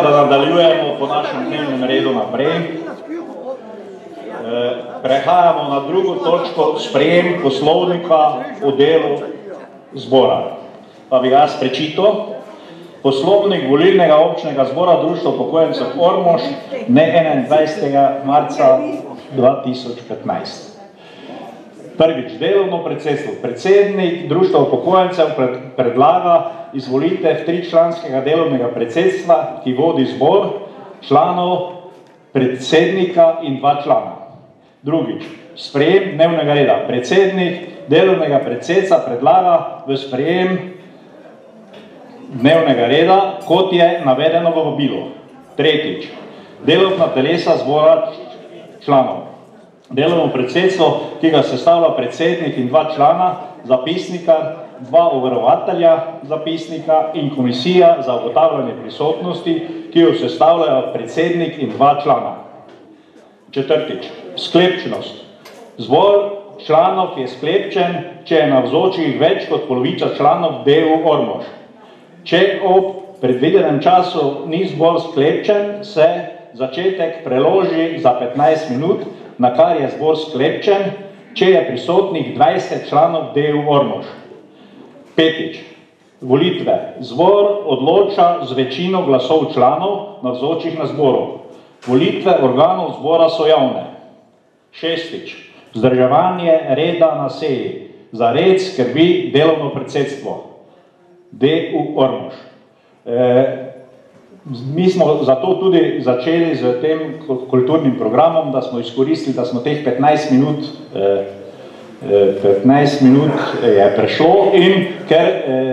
da nadaljujemo po našem dnevnem redu naprej. Prehajamo na drugo točko, sprejem poslovnika o delu zbora. Pa bi jaz prečital. Poslovnik volilnega občnega zbora Društva upokojencev Ormož dne 21. marca 2015. Prvič, delovno predsedstvo. Predsednik Društva upokojencev predlaga izvolitev tričlanskega delovnega predsedstva, ki vodi zbor, članov, predsednika in 2 člana. Drugič, sprejem dnevnega reda. Predsednik delovnega predsedstva predlaga v sprejem dnevnega reda, kot je navedeno v vabilu. Tretjič, delovna telesa zbora članov. Delovno predsedstvo, ki ga sestavlja predsednik in 2 člana, zapisnika, 2 overovatelja zapisnika in komisija za ugotavljanje prisotnosti, ki jo sestavljajo predsednik in 2 člana. Četrtič, sklepčnost. Zbor članov je sklepčen, če je navzočih več kot polovica članov DU Ormož. Če ob predvidenem času ni zbor sklepčen, se začetek preloži za 15 minut, na kar je zbor sklepčen, če je prisotnih 20 članov DU Ormož. Petič, volitve. Zbor odloča z večino glasov članov navzočih na zboru. Volitve organov zbora so javne. Šestič, vzdrževanje reda na seji. Za red skrbi delovno predsedstvo DU Ormož. Mi smo zato tudi začeli z tem kulturnim programom, da smo izkoristili, da smo teh 15 minut je prešlo in ker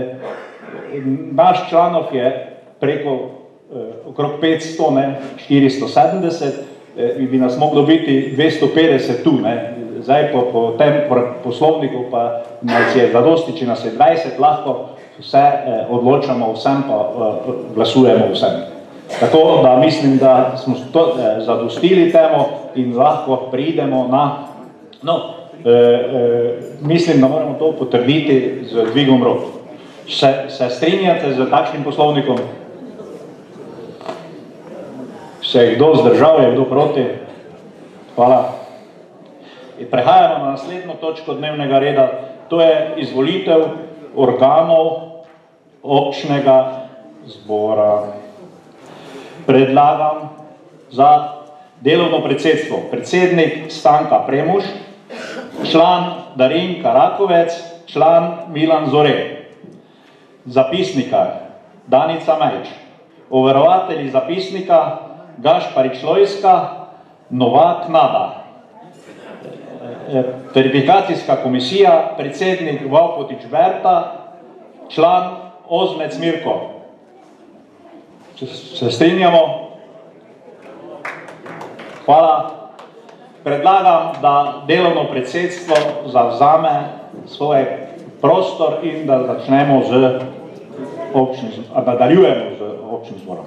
naš članov je preko okrog 500, ne, 470, bi nas moglo biti 250 tu, ne. Zdaj po tem poslovniku pa nas je zadosti, če nas je 20, lahko vse odločamo vsem, pa glasujemo vsem. Tako da mislim, da smo zadostili temu in lahko pridemo na... No, mislim, da moramo to potrditi z dvigom rok. Se strinjate z takšnim poslovnikom? Se je kdo zdržal, je kdo proti? Hvala. Prehajamo na naslednjo točko dnevnega reda, to je izvolitev organov občnega zbora. Predlagam za delovno predsedstvo predsednik Stanka Premuš, član Darinka Rakovec, član Milan Zore, zapisnikar Danica Mejč, overovatelji zapisnika Gašparič Lojska, Novak Nada, verifikacijska komisija predsednik Valpotič Berta, član Ozmec Mirko. Se strinjamo? Hvala. Predlagam, da delovno predsedstvo zavzame svoj prostor in da začnemo nadaljujemo z občnim zborom.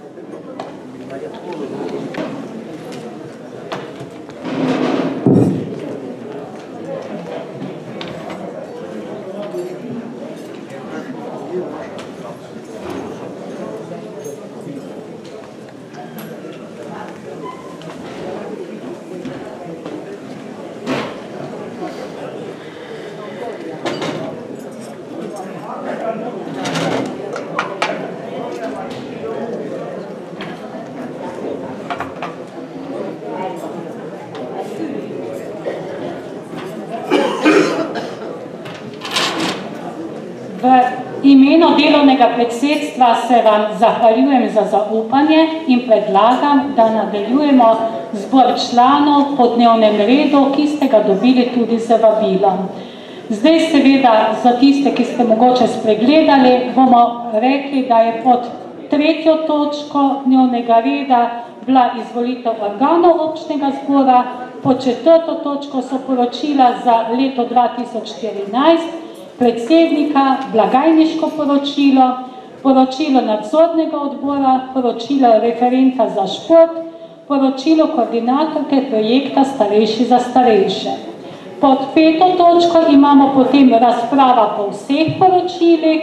V imenu delovnega predsedstva se vam zahvaljujem za zaupanje in predlagam, da nadaljujemo zbor članov po dnevnem redu, ki ste ga dobili tudi z vabilom. Zdaj seveda za tiste, ki ste mogoče spregledali, bomo rekli, da je pod 3. točko dnevnega reda bila izvolitev organov občnega zbora, pod 4. točko so poročila za leto 2014, predsednika, blagajniško poročilo, poročilo nadzornega odbora, poročilo referenta za šport, poročilo koordinatorke projekta Starejši za starejše. Pod 5. točko imamo potem razprava po vseh poročilih,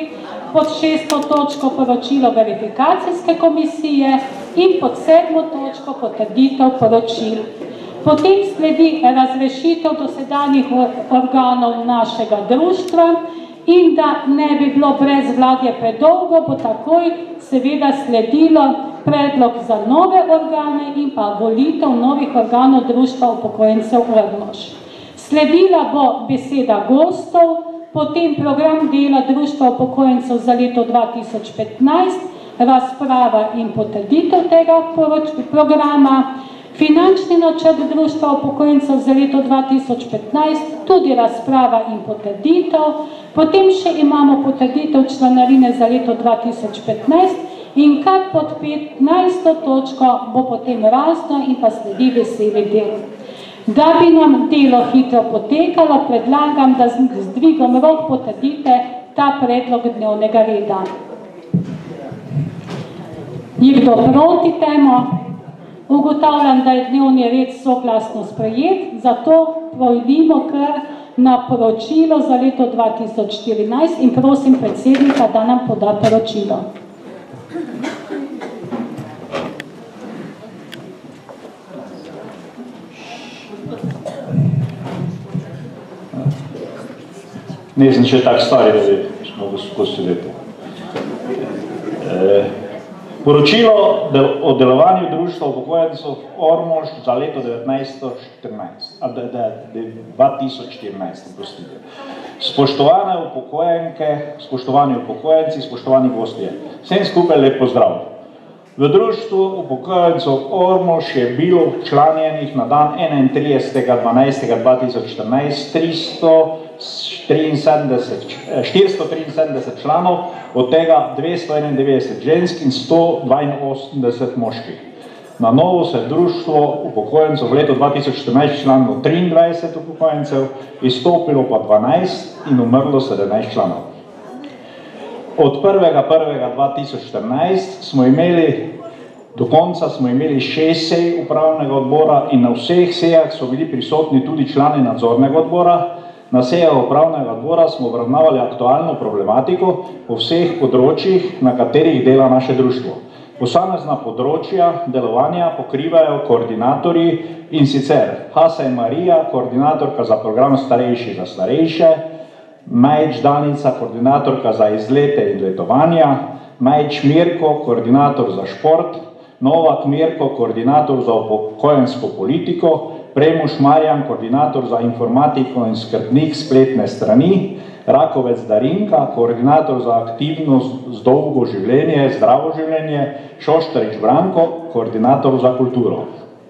pod 6. točko poročilo verifikacijske komisije in pod 7. točko potrditev poročil. Potem sledi razrešitev dosedanjih organov našega društva in da ne bi bilo brez Vladje predolgo, bo takoj seveda sledilo predlog za nove organe in pa volitev novih organov Društva upokojencev Ormož. Sledila bo beseda gostov, potem program dela Društva upokojencev za leto 2015, razprava in potrditev tega programa, finančni načrt Društva upokojencev za leto 2015, tudi razprava in potrditev, potem še imamo potrditev članarine za leto 2015 in kar pod 15. točko bo potem razno in pa sledi veseli del. Da bi nam delo hitro potekalo, predlagam, da z dvigom rok potrdite ta predlog dnevnega reda. Je kdo proti temu? Ugotavljam, da je dnevni red soglasno sprejet, zato pojdimo kar na poročilo za leto 2014 in prosim predsednika, da nam poda poročilo. Nisem še tak stari, da bi smo skozi leto. Poročilo o delovanju Društva upokojencev Ormož za leto 2014. Spoštovane upokojenke, spoštovani upokojenci, spoštovani gostje, vsem skupaj lep pozdrav. V Društvu upokojencev Ormož je bilo včlanjenih na dan 31.12.2014 473 članov, od tega 291 žensk in 182 moških. Na novo se Društvo upokojencev v letu 2014 članilo 23 upokojencev, izstopilo pa 12 in umrlo 17 članov. Od 1.1.2014 smo imeli, do konca smo imeli 6 sej upravnega odbora in na vseh sejah so bili prisotni tudi člani nadzornega odbora. Na sejah upravnega odbora smo obravnavali aktualno problematiko po vseh področjih, na katerih dela naše društvo. Posamezna področja delovanja pokrivajo koordinatorji in sicer Hasej Marija, koordinatorka za program Starejši za starejše, Majč Danica, koordinatorka za izlete in letovanja, Majč Mirko, koordinator za šport, Novak Mirko, koordinator za upokojensko politiko, Premuš Marjan, koordinator za informatiko in skrbnik spletne strani, Rakovec Darinka, koordinator za aktivnost z dolgo življenje, zdravo življenje, Šoštarič Branko, koordinator za kulturo.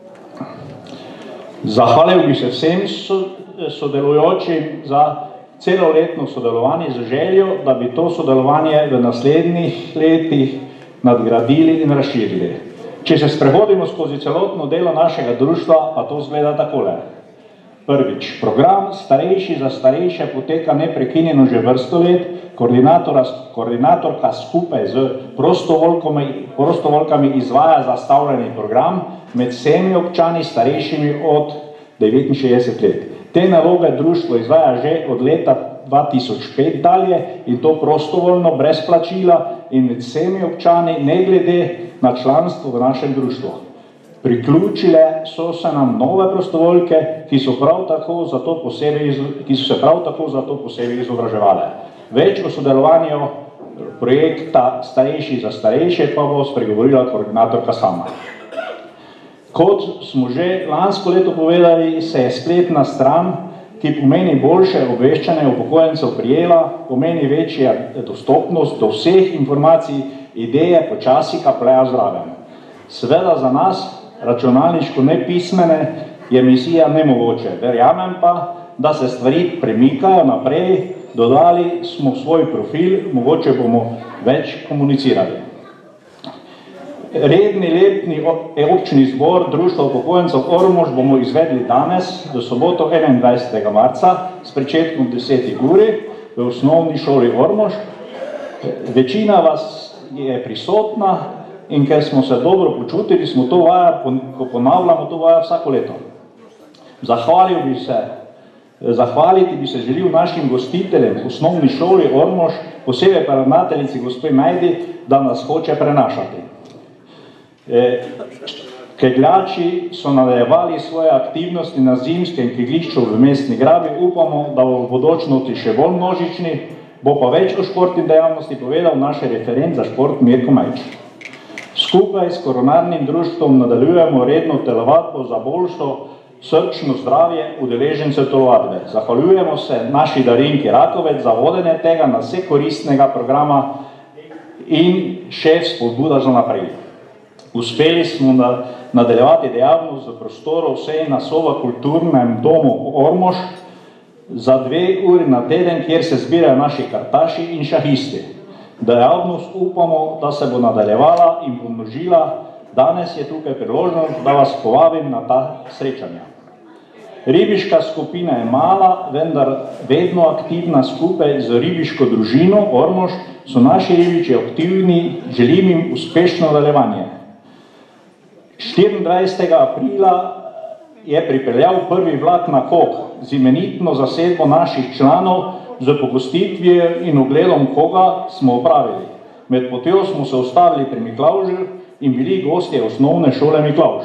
Zahvalil bi se vsem sodelujočim za celoletno sodelovanje z željo, da bi to sodelovanje v naslednjih letih nadgradili in razširili. Če se sprehodimo skozi celotno delo našega društva, pa to izgleda takole. Prvič, program Starejši za starejše poteka neprekinjeno že vrsto let, koordinatorka skupaj z prostovoljkami izvaja zastavljeni program med vsemi občani starejšimi od 69 let. Te naloge društvo izvaja že od leta 2005 dalje in to prostovoljno, brez plačila in med vsemi občani, ne glede na članstvo v našem društvu. Priključile so se nam nove prostovoljke, ki so se prav tako za to posebej izobraževale. Več o sodelovanju projekta Starejši za starejše pa bo spregovorila koordinatorka sama. Kot smo že lansko leto povedali, se je spletna stran, ki pomeni boljše obveščanje upokojencev, prijela, pomeni večja dostopnost do vseh informacij, ideje počasi kapljejo zraven. Seveda za nas, računalniško nepismene, je misija nemogoče. Verjamem pa, da se stvari premikajo naprej, dodali smo svoj profil, mogoče bomo več komunicirali. Redni letni občni zbor Društva upokojencev Ormož bomo izvedli danes, v soboto 21. marca, s pričetkom 10. uri v osnovni šoli Ormož. Večina vas je prisotna in ker smo se dobro počutili, smo to vajo, ko ponavljamo, to vajo vsako leto. Zahvalil bi se Zahvaliti bi se želel našim gostiteljem v osnovni šoli Ormož, posebej pa ravnateljici gospe Majdi, da nas hoče prenašati. Kegljači so nadaljevali svoje aktivnosti na zimskem keglišču v Mestni Grabi. Upamo, da bo v bodočnosti še bolj množični, bo pa več o športni dejavnosti povedal naš referent za šport Mirko Majč. Skupaj s koronarnim društvom nadaljujemo redno telovadbo za boljšo srčno zdravje udeležencev telovadbe. Zahvaljujemo se naši Darinki Rakovec za vodenje tega na vse koristnega programa in še spodbuda za naprej. Uspeli smo nadaljevati dejavnost v prostoru Sejna soba v kulturnem domu Ormož za 2 uri na teden, kjer se zbirajo naši kartaši in šahisti. Dejavnost upamo, da se bo nadaljevala in pomnožila. Danes je tukaj priložnost, da vas povabim na ta srečanja. Ribiška skupina je mala, vendar vedno aktivna. Skupaj z ribiško družino Ormož so naši ribiči aktivni, želim jim uspešno nadaljevanje. 24. aprila je pripeljal prvi vlak na Kog z imenitno zasedbo naših članov, z pogostitvijo in ogledom Koga smo opravili. Med potjo smo se ustavili pri Miklavžu in bili gostje osnovne šole Miklavž.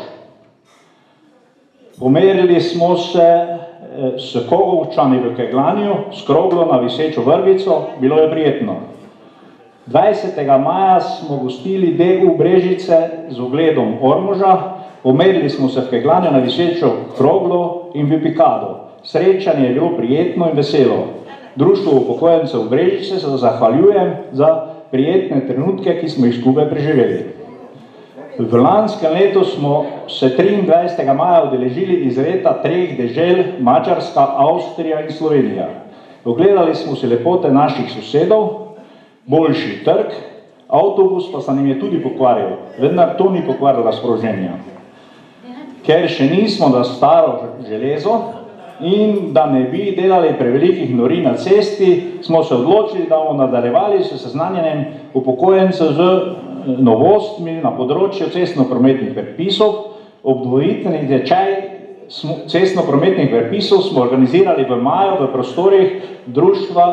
Pomerili smo se s Kogovčani v Keglanju, s kroglo na visečo vrvico, bilo je prijetno. 20. maja smo gostili DU Brežice z ogledom Ormoža, pomerili smo se v Keglanju na visečo kroglo in v Pikado. Srečanje je bilo prijetno in veselo. Društvu upokojencev Brežice se zahvaljujem za prijetne trenutke, ki smo jih skupaj preživeli. V lanskem letu smo se 23. maja udeležili izleta 3 dežel, Madžarska, Avstrija in Slovenija. Ogledali smo si lepote naših sosedov, boljši trg, avtobus pa se nam je tudi pokvaril, vendar to ni pokvarila sproženja. Ker še nismo za staro železo in da ne bi delali prevelikih nori na cesti, smo se odločili, da bomo nadaljevali s seznanjanjem upokojencev z novostmi na področju cestno-prometnih predpisov. Obnovitveni tečaj cestno-prometnih predpisov smo organizirali v maju v prostorih društva,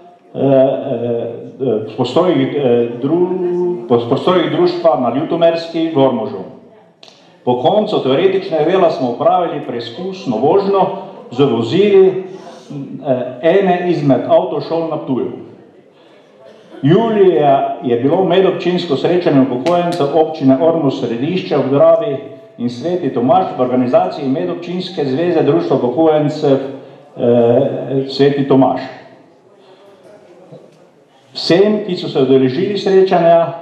prostorih društva na Ljutomerski v Ormožu. Po koncu teoretičnega dela smo opravili preizkusno vožnjo z vozili ene izmed avtošol na Ptuju. Julija je bilo medobčinsko srečanje upokojencev občine Ormož Središče ob Dravi in Sveti Tomaž v organizaciji medobčinske zveze društva upokojencev Sveti Tomaž. Vsem, ki so se udeležili srečanja,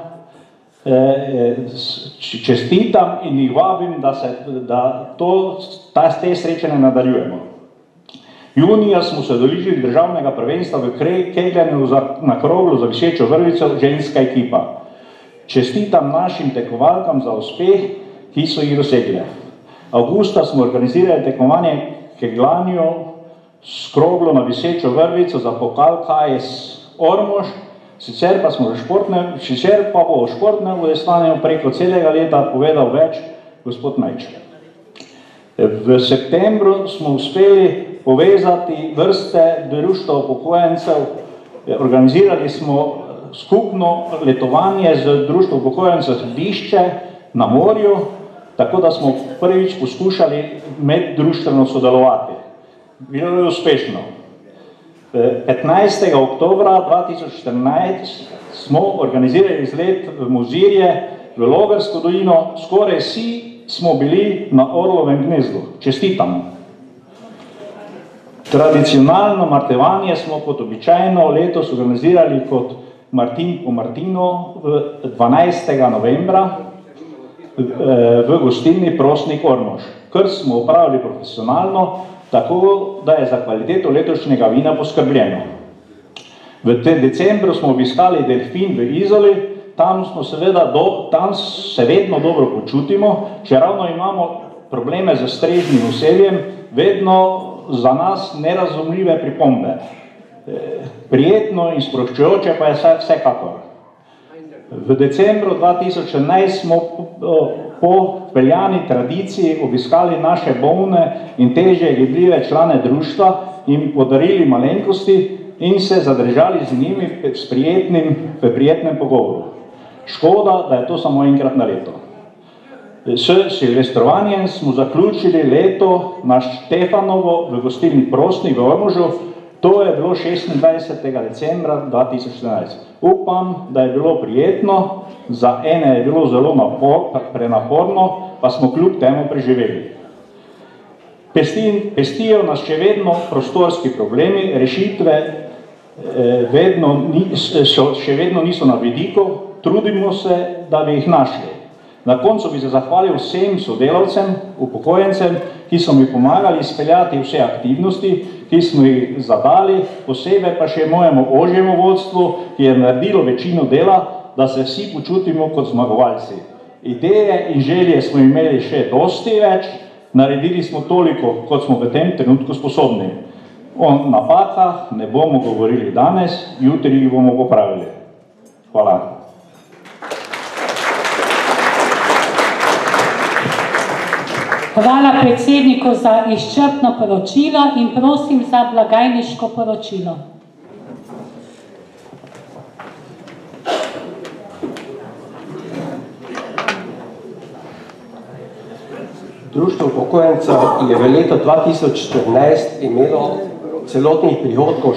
čestitam in jih vabim, da te srečanja nadaljujemo. Junija smo se udeležili državnega prvenstva v kegljanju na kroglu za visečo vrvico ženska ekipa. Čestitam našim tekmovalkam za uspeh, ki so jih dosegle. Avgusta smo organizirali tekmovanje kegljanju s kroglo na visečo vrvico za pokal KS Ormož, sicer pa bo o športnem udejstvovanju preko celega leta povedal več gospod Majč. V septembru smo uspeli povezati vrste društva upokojencev, organizirali smo skupno letovanje z društvom upokojencev Središče na morju, tako da smo prvič poskušali meddruštveno sodelovati. Bilo je uspešno. 15. oktobra 2014 smo organizirali izlet v Mozirje, v Logarsko dolino, skoraj vsi smo bili na Orlovem gnezdu. Čestitam. Tradicionalno martevanje smo kot običajno letos organizirali kot Martin po Martinu 12. novembra v gostilni Prosnik Ormož. Krst smo upravili profesionalno, tako da je za kvaliteto letošnjega vina poskrbljeno. V decembru smo obiskali Delfin v Izoli, tam se vedno dobro počutimo, čeravno imamo probleme z strežnim oseljem, vedno za nas nerazumljive pripombe. Prijetno in sproščujoče pa je vsekakor. V decembru 2011 smo po veljani tradiciji obiskali naše bolne in težje gibljive člane društva in podarili malenkosti in se zadržali z njimi v prijetnem pogovoru. Škoda, da je to samo enkrat na leto. S silvestrovanjem smo zaključili leto na Štefanovo v gostilni Prosnik v Ormožu. To je bilo 26. decembra 2014. Upam, da je bilo prijetno, za ene je bilo zelo prenaporno, pa smo kljub temu preživeli. Pestijo nas še vedno prostorski problemi, rešitve še vedno niso na vidiku, trudimo se, da bi jih našli. Na koncu bi se zahvalil vsem sodelavcem, upokojencem, ki so mi pomagali izpeljati vse aktivnosti, ki smo jih zadali, posebej pa še mojemu ožjemu vodstvu, ki je naredilo večino dela, da se vsi počutimo kot zmagovalci. Ideje in želje smo imeli še dosti več, naredili smo toliko, kot smo v tem trenutku sposobni. O napakah ne bomo govorili danes, jutri jih bomo popravili. Hvala. Hvala predsedniku za izčrpno poročilo in prosim za blagajniško poročilo. Društvo upokojencev je v letu 2014 imelo celotnih prihodkov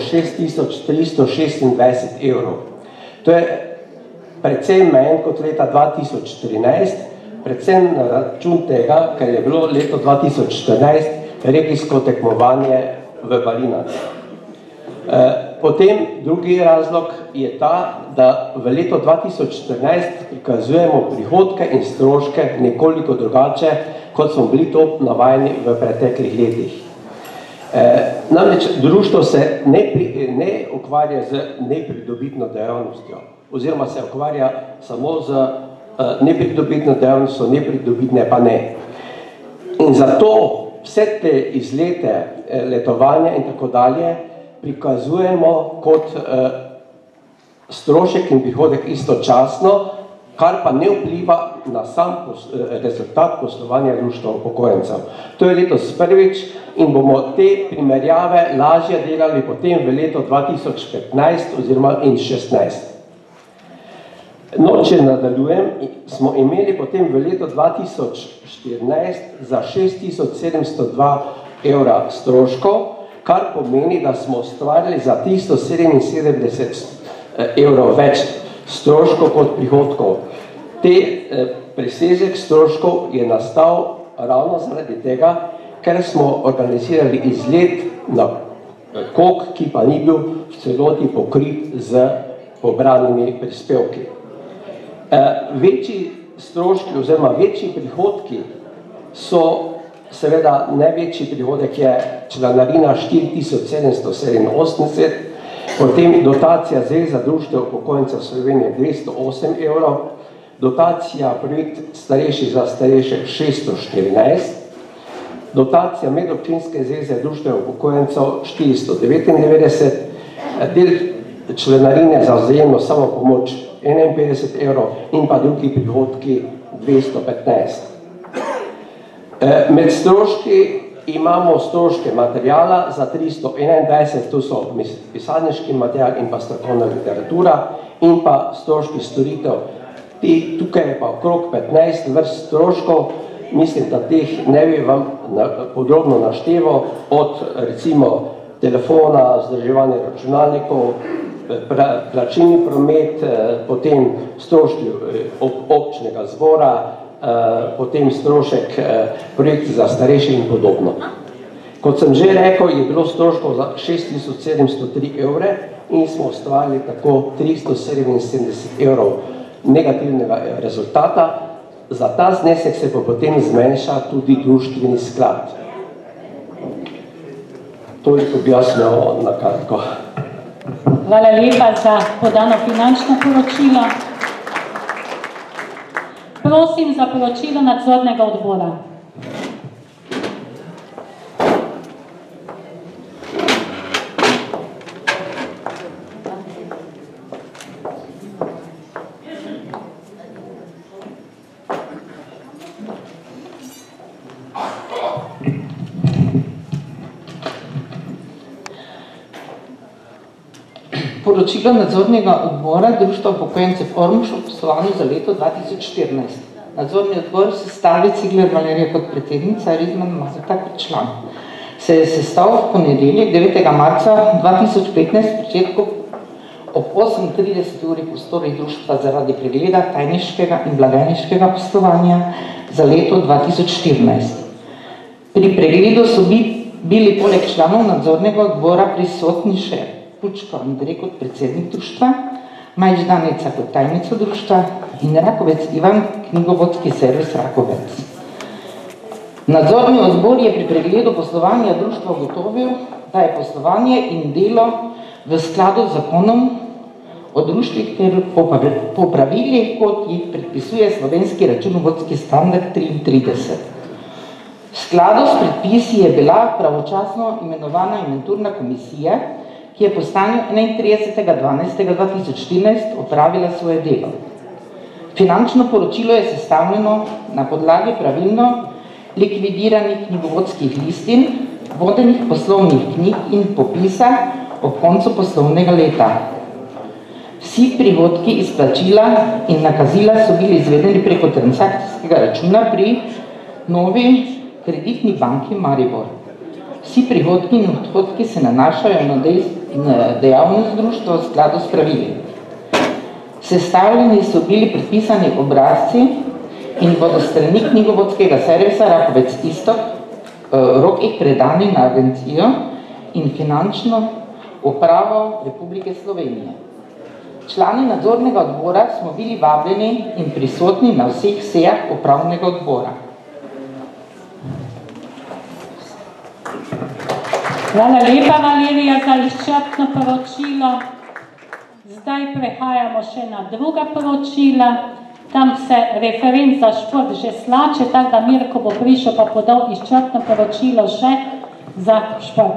6326 evrov. To je precej manj kot leta 2013, predvsem na račun tega, ker je bilo leto 2014 regijsko tekmovanje v Balinah. Potem drugi razlog je ta, da v letu 2014 prikazujemo prihodke in stroške nekoliko drugače, kot smo bili to navajeni v preteklih letih. Namreč društvo se ne ukvarja z nepridobitno dejavnostjo, oziroma se ukvarja samo z nepridobitno dejavnostjo, nepridobitne pa ne. In zato vse te izlete, letovanja in tako dalje prikazujemo kot strošek in prihodek istočasno, kar pa ne vpliva na sam rezultat poslovanja društva upokojencev. To je letos prvič in bomo te primerjave lažje delali potem v letu 2015 oziroma 2016. No, če nadaljujem, smo imeli potem v letu 2014 za 6702 evra stroškov, kar pomeni, da smo ustvarili za 377 evrov več stroškov kot prihodkov. Presežek stroškov je nastal ravno zaradi tega, ker smo organizirali izlet na Kok, ki pa ni bil v celoti pokrit z pobranimi prispevki. Večji stroški oziroma večji prihodki so, seveda največji prihodek je članarina 4787, potem dotacija Zveze društev upokojencev Slovenije 208 evrov, dotacija projekt Starejši za starejše 614, dotacija Medobčinske zveze društev upokojencev 499, del članarine za vzajemno samopomoč 51 evrov in pa drugi prihodki 215. Med stroški imamo stroške materijala za 321, to so pisarniški material in pa strokovna literatura in pa stroški storitev. Tukaj je pa okrog 15 vrst stroškov, mislim, da teh ne bi vam podrobno našteval, od recimo telefona, vzdrževanja računalnikov, plačilni promet, potem stroški občnega zbora, potem strošek projekt za starejše in podobno. Kot sem že rekel, je bilo stroškov za 6703 evre in smo ustvarili tako 377 evrov negativnega rezultata. Za ta znesek se pa potem zmanjša tudi društveni sklad. Toliko bi jaz imel na kratko. Hvala lepa za podano finančno poročilo. Prosim za poročilo nadzornega odbora. Poročilo nadzornega odbora Društva upokojencev Ormož o poslovanju za leto 2014. Nadzorni odbor sestavi Cigler Valerija kot predsednica, Rizman Mazeta kot član. Se je sestal v ponedeljek 9. marca 2015 pričetku ob 8:30 uri prostorih društva zaradi pregleda tajniškega in blagajniškega poslovanja za leto 2014. Pri pregledu so bili poleg članov nadzornega odbora prisotni še Pučko Andrej kot predsednik društva, Majč Danica kot tajnica društva in Rakovec Ivan, knjigovodski servis Rakovec. Nadzorni odbor je pri pregledu poslovanja društva ugotovil, da je poslovanje in delo v skladu z zakonom o društvih ter po pravilih, kot jih predpisuje slovenski računovodski standard 33. V skladu s predpisi je bila pravočasno imenovana inventurna komisija, ki je po stanju 31.12.2014 opravila svoje delo. Finančno poročilo je sestavljeno na podlagi pravilno likvidiranih knjigovodskih listin, vodenih poslovnih knjig in popisa ob koncu poslovnega leta. Vsi prihodki izplačila in nakazila so bili izvedeni preko transakcijskega računa pri Novi kreditni banki Maribor. Vsi prihodki in odhodki se nanašajo na dejavnost društva v skladu s pravili. Sestavljeni so bili predpisani obrazci in bodo strani knjigovodskega servisa Rakovec Istok rok jih predani na agencijo in finančno upravo Republike Slovenije. Člani nadzornega odbora smo bili vabljeni in prisotni na vseh sejah upravnega odbora. Hvala lepa, Valerija, za izčrpno poročilo. Zdaj prehajamo še na druga poročila. Tam se referent za šport že slače, tako da Mirko bo prišel pa podal izčrpno poročilo še za šport.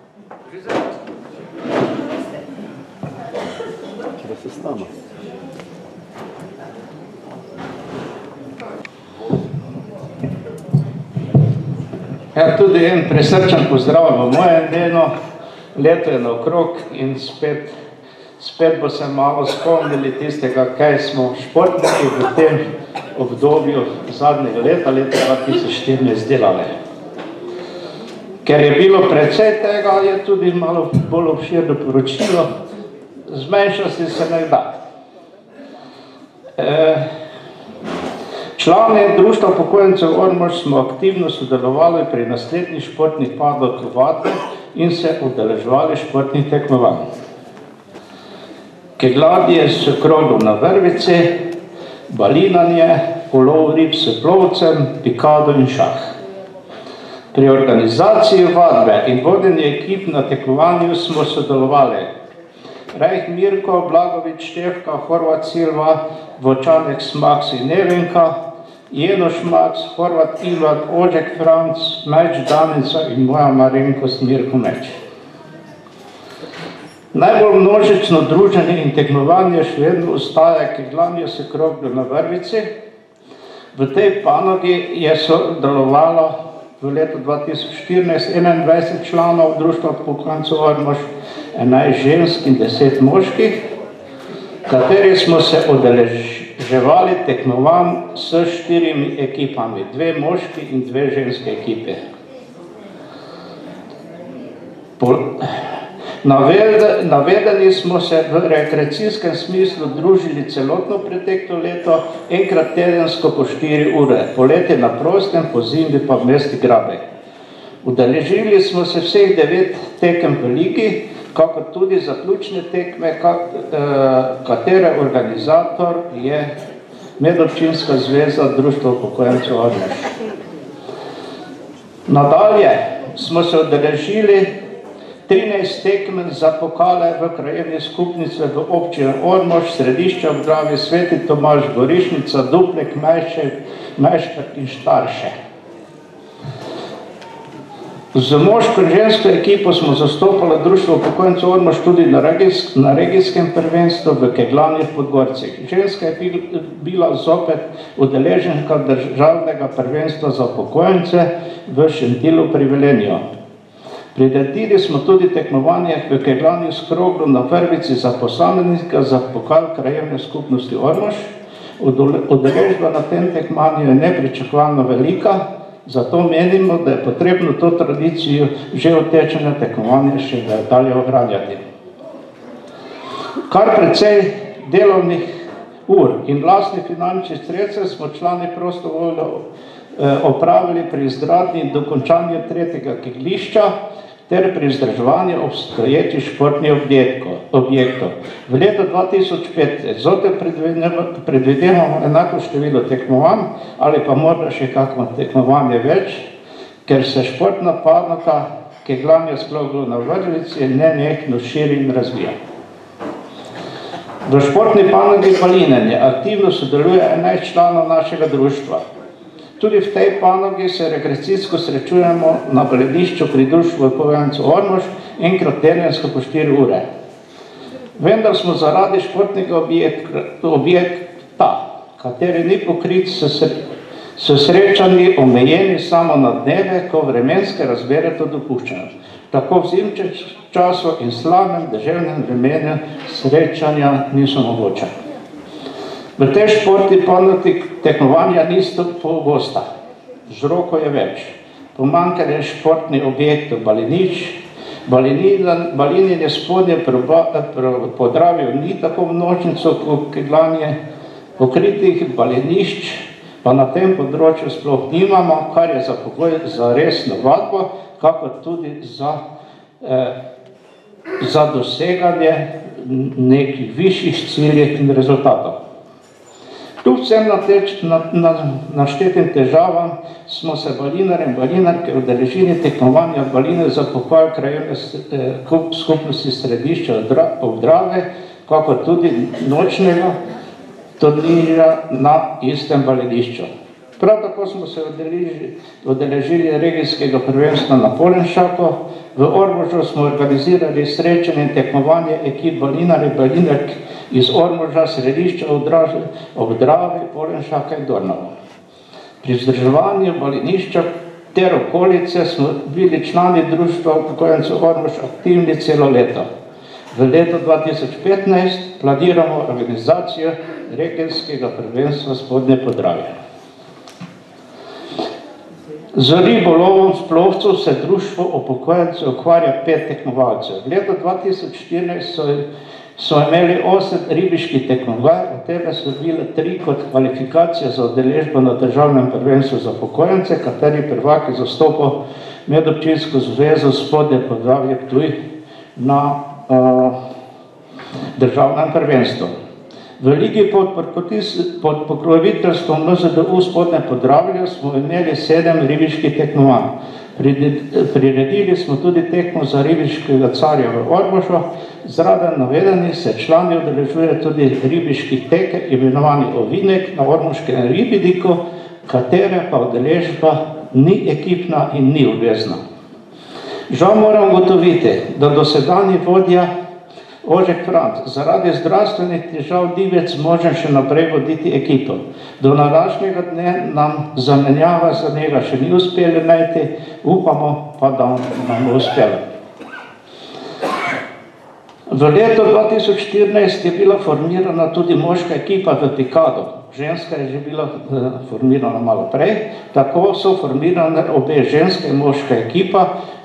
Ja, tudi en presrčen pozdrav v mojem delu, leto je naokrog in spet bo se malo spomnili tistega, kaj smo športniki v tem obdobju zadnjega leta 2014 delali. Ker je bilo precej tega, je tudi malo bolj obširno poročilo, zmanjšati se ne da. Člani Društva upokojencev Ormož smo aktivno sodelovali pri naslednjih športnih padlah vadbe in se udeleževali športnih tekmovanj. Kegladje s krogom na vrvici, balinanje, ulov rib s plovcem, pikado in šah. Pri organizaciji vadbe in vodenju ekip na tekmovanju smo sodelovali Rajh Mirko, Blagovič Štefka, Horvat Silva, Vočanek Smaks in Nevenka, Jenoš Maks, Horvat Ivan, Ožek Franc, Majč Danica in moja malenkost Mirko Meč. Najbolj množično druženje in tekmovanje še vedno ostaja kegljanje s krogljo na vrvici. V tej panogi je sodelovalo v letu 2014 21 članov Društva upokojencev Ormož, 11 žensk in 10 moških, kateri smo se udeleževali tekmovanj s 4 ekipami, 2 moški in 2 ženske ekipe. Navedeni smo se v rekreacijskem smislu družili celotno preteklo leto, enkrat tedensko po 4 ure, poleti na prostem, po zimi pa v mesti Grabej. Udeležili smo se vseh 9 tekem v ligi, kakor tudi zaključne tekme, katere organizator je Medobčinska zveza Društva upokojencev Ormož. Nadalje smo se udeležili 13 tekem za pokale v krajevni skupnici v občini Ormož, Središče ob Dravi, Sveti Tomaž, Gorišnica, Duplek, Mešper in Štarše. Z moško in žensko ekipo smo zastopali Društvo upokojencev Ormož tudi na regijskem prvenstvu v kegljanju v Podgorcih. Ženska je bila zopet udeleženka državnega prvenstva za upokojence v Šentilu pri Velenju. Priredili smo tudi tekmovanje v kegljanju s kroglom na Vrbici za posameznika za pokal krajevne skupnosti Ormož. Udeležba na tem tekmovanju je nepričakovano velika, zato menimo, da je potrebno to tradicijo že utečene tekmovanje še dalje ohranjati. Kar precej delovnih ur in lastnih finančnih sredstev smo člani prostovoljno opravili pri izgradnji in dokončanju 3. kegljišča ter pri vzdrževanju obstoječih športnih objektov. V letu 2005 zopet predvidevamo enako število tekmovanj ali pa morda še kakšno tekmovanje več, ker se športna panoga kegljanja sploh na Vrvici nenehno širi in razvija. V športni panogi balinjenja aktivno sodeluje 11 članov našega društva. Tudi v tej panogi se rekreacijsko srečujemo na balinišču pri društvu upokojencev Ormož enkrat tedensko po 4 ure. Vendar smo zaradi športnega objekta, kateri ni pokrit s srečanji omejeni samo na dneve, ko vremenske razmere to dopuščajo. Tako v zimskem času in slabem deževnem vremenu srečanja niso mogoče. V tej športni panogi tekmovanja niso pogosta, vzrokov je več. Pomanjkanje športnih objektov, balinišč, balinjenje spodnje Podravju ni tako množico kot kegljanje, pokritih balinišč pa na tem področju sploh nimamo, kar je za pogoj za resno vadbo, kakor tudi za doseganje nekih višjih ciljev in rezultatov. Kljub vsem naštetim težavam smo se balinarji in balinarke udeležili tekmovanja baline za pohval krajevne skupnosti središča Obdrave, kakor tudi nočnega turnirja na istem balinišču. Prav tako smo se udeležili regijskega prvenstva na Polenšaku. V Ormožu smo organizirali srečanje in tekmovanje ekip balinarjev in balinark iz Ormoža, središča Obdrave, Polenšaka in Dornava. Pri vzdrževanju balinišča ter okolice smo bili člani društva upokojencev Ormož aktivni celo leto. V letu 2015 planiramo organizacijo regijskega prvenstva Spodnje Podravje. Z ribolovom s plovcev se društvo upokojencev ukvarja 5 tekmovalcev. V letu 2014 so imeli 8 ribiških tekmovanj, od tega so bile 3 kot kvalifikacija za udeležbo na državnem prvenstvu za upokojence, kateri prvak je zastopal medobčinsko zvezo Spodnje Podravje Ptuj na državnem prvenstvu. V ligi pod pokroviteljstvom MZDU Spodnje Podravje smo imeli 7 ribiških tekmovanj. Priredili smo tudi tekmo za ribiškega carja v Ormožu. Zraven navedenih se člani udeležujejo tudi ribiških tek, imenovani Ovinek na ormoškem Ribidiku, katere pa udeležba ni ekipna in ni obvezna. Žal moram ugotoviti, da dosedanji vodja Ožek Franc zaradi zdravstvenih težav ni več zmožen še naprej voditi ekipo. Do današnjega dne nam zamenjava za njega še ni uspeli najti, upamo pa, da nam bo uspelo. V letu 2014 je bila formirana tudi moška ekipa v Pikadu. Ženska je že bila formirana malo prej, tako so formirane obe ženske in moška ekipa,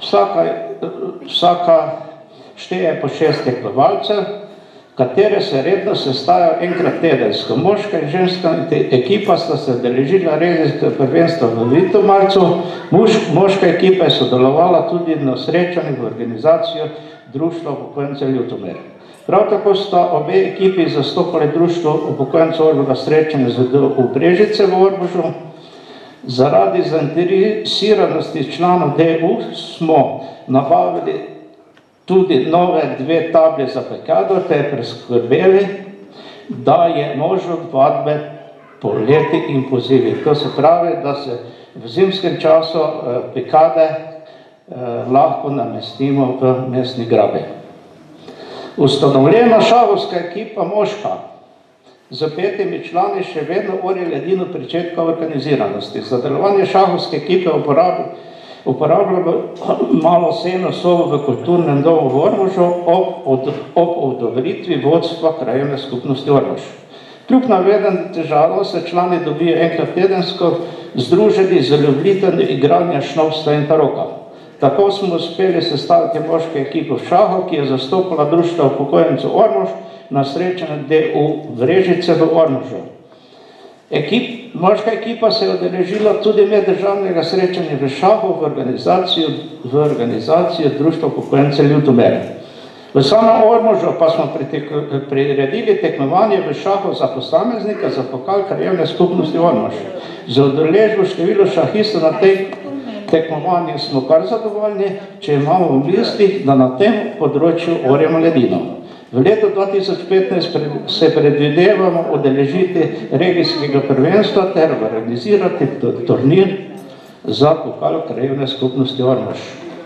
vsaka šteje po 6 tekmovalcev, katere se redno sestajajo enkrat tedensko. Moška in ženska ekipa sta se udeležila regijskega prvenstva v Ljutomercu, moška ekipa je sodelovala tudi na srečanju v organizacijo Društva upokojencev Ljutomer. Prav tako sta obe ekipi zastopali Društvo upokojencev Ormoža srečanje v Brežice v Ormožu. Zaradi zainteresiranosti članov DU smo nabavili tudi nove 2 table za Pikado, te preskrbeli, da je možnost vadbe poleti in pozivi. To se pravi, da se v zimskem času Pikade lahko namestimo v mestni grabi. Ustanovljena šahovska ekipa moška z 5 člani še vedno ori ledino pričetka organiziranosti. Za delovanje šahovske ekipe uporabljamo malo sejno sobo v kulturnem domu v Ormožu ob odobritvi vodstva krajevne skupnosti Ormož. Kljub navedenim težavam se člani dobijo enkrat tedensko združeni z ljubitelji igranja šnovstva in taroka. Tako smo uspeli sestaviti moško ekipo v šahu, ki je zastopala društvo upokojencev Ormož na srečanju DU Vrežice v Ormožu. Moška ekipa se je udeležila tudi meddržavnega srečanja v šahu v organizaciji društva upokojencev Ljutomer. V samem Ormožu pa smo priredili tekmovanje v šahu za posameznika za pokal krajevne skupnosti Ormož. Za udeležbo število šahistov na tej tekmovanju smo kar zadovoljni, če imamo v mislih, da na tem področju orjemo ledino. V letu 2015 se predvidevamo udeležiti regijskega prvenstva ter organizirati turnir za pokal krajevne skupnosti Ormož.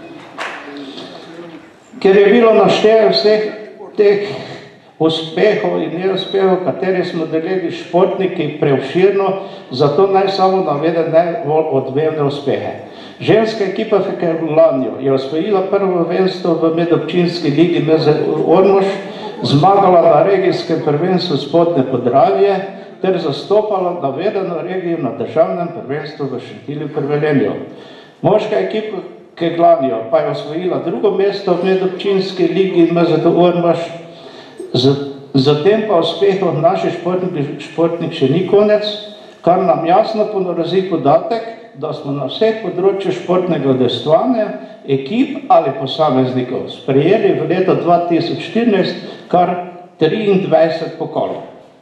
Ker je bilo našteje vseh teh uspehov in neuspehov, kateri smo deležni športniki, preobširno, zato naj samo navedem najbolj odmevne uspehe. Ženska ekipa v Keglanijo je osvojila prvo prvenstvo v medobčinski ligi Ormož, zmagala na regijskem prvenstvu Spodnje Podravje ter zastopala navedeno regijo na državnem prvenstvu v Šentilju pri Velenju. Moška ekipa Keglanijo pa je osvojila drugo mesto v medobčinski ligi MZD Ormož, zatem pa uspehov naših športnik še ni konec, kar nam jasno ponorozi podatek, da smo na vseh področju športnega udejstvovanja ekip ali posameznikov sprejeli v letu 2014 kar 23 pokolov.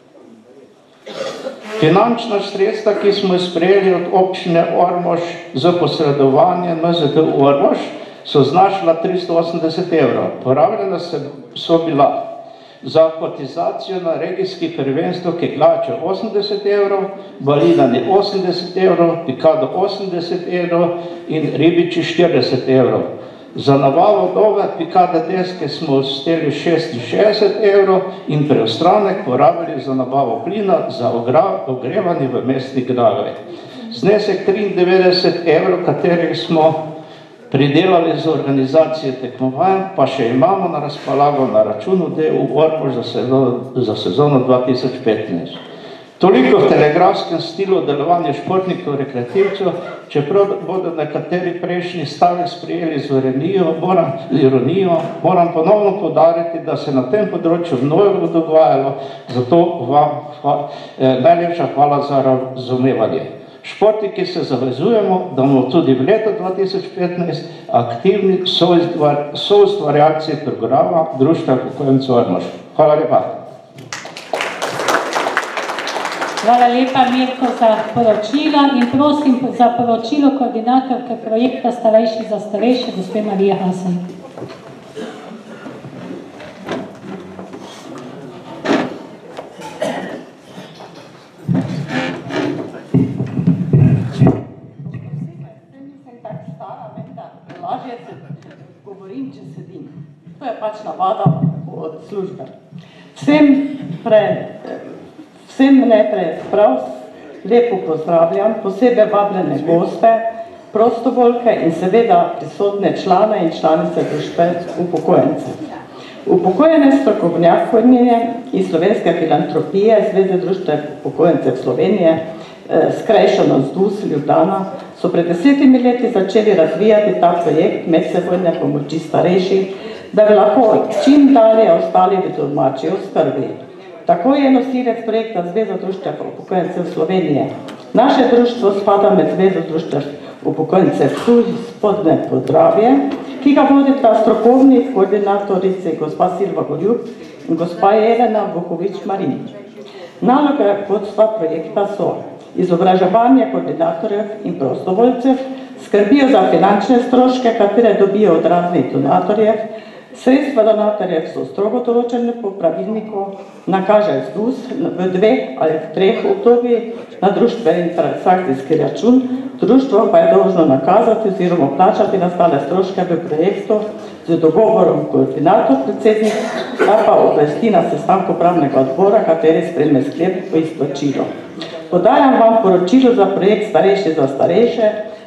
Finančna sredstva, ki smo sprejeli od občine Ormož za posredovanje MZD Ormož, so znašala 380 evrov. Porabljena so bila za kotizacijo na regijski prvenstvo kegljača 80 evrov, balinanje 80 evrov, pikado 80 evrov in ribiči 40 evrov. Za nabavo nove pikade deske smo usteli 66 evrov in preostanek porabili za nabavo plina za ogrevanje v mestni Gradovej. Znesek 93 evrov, katerih smo pridelali za organizacijo tekmovanj, pa še imamo na razpolago na računu DU Ormož za sezono 2015. Toliko v telegrafskem stilu delovanja športnikov rekreativcev, čeprav bodo nekateri prejšnji stavek sprejeli z ironijo, moram ponovno poudariti, da se na tem področju mnogo dogajalo, zato vam najlepša hvala za razumevanje. Športniki se zavezujemo, da bomo tudi v letu 2015 aktivni soustvarjalci programa Društva upokojencev Ormož. Hvala lepa. Hvala lepa, Mirko, za poročilo in prosim za poročilo koordinatorke projekta Starejši za starejše, gospe Marije Hasan. To je pač navada od službe. Vsem najprej prav lepo pozdravljam, posebej vabljene goste, prostovoljke in seveda prisotne člane in članice društva upokojencev. Upokojene strokovnjakinje iz Slovenske filantropije Zveze društva upokojencev Slovenije, skrajšano ZDUS Ljubljana, so pred 10 leti začeli razvijati ta projekt medsebojne pomoči starejših, da bi lahko čim dalje ostali v domači oskrbi. Tako je nosilec projekta Zveza društva upokojencev Slovenije. Naše društvo spada med Zvezo društva upokojencev Spodnje Podravje, ki ga vodita strokovni koordinatorici gospa Silva Goljub in gospa Jelena Vukovič-Marin. Naloge vodstva projekta so izobraževanje koordinatorjev in prostovoljcev, skrbijo za finančne stroške, katere dobijo od raznih donatorjev. Sredstva donatorjev so strogo določene po pravilniku, nakaže ZDUS v 2 ali 3 obdobjih na društveni transakcijski račun, društvo pa je dolžno nakazati oziroma plačati nastale stroške v projektu z dogovorom koordinator, predsednik, pa obvesti na sestanku upravnega odbora, kateri sprejme sklep po izplačilu. Podajam vam poročilo za projekt Starejši za starejše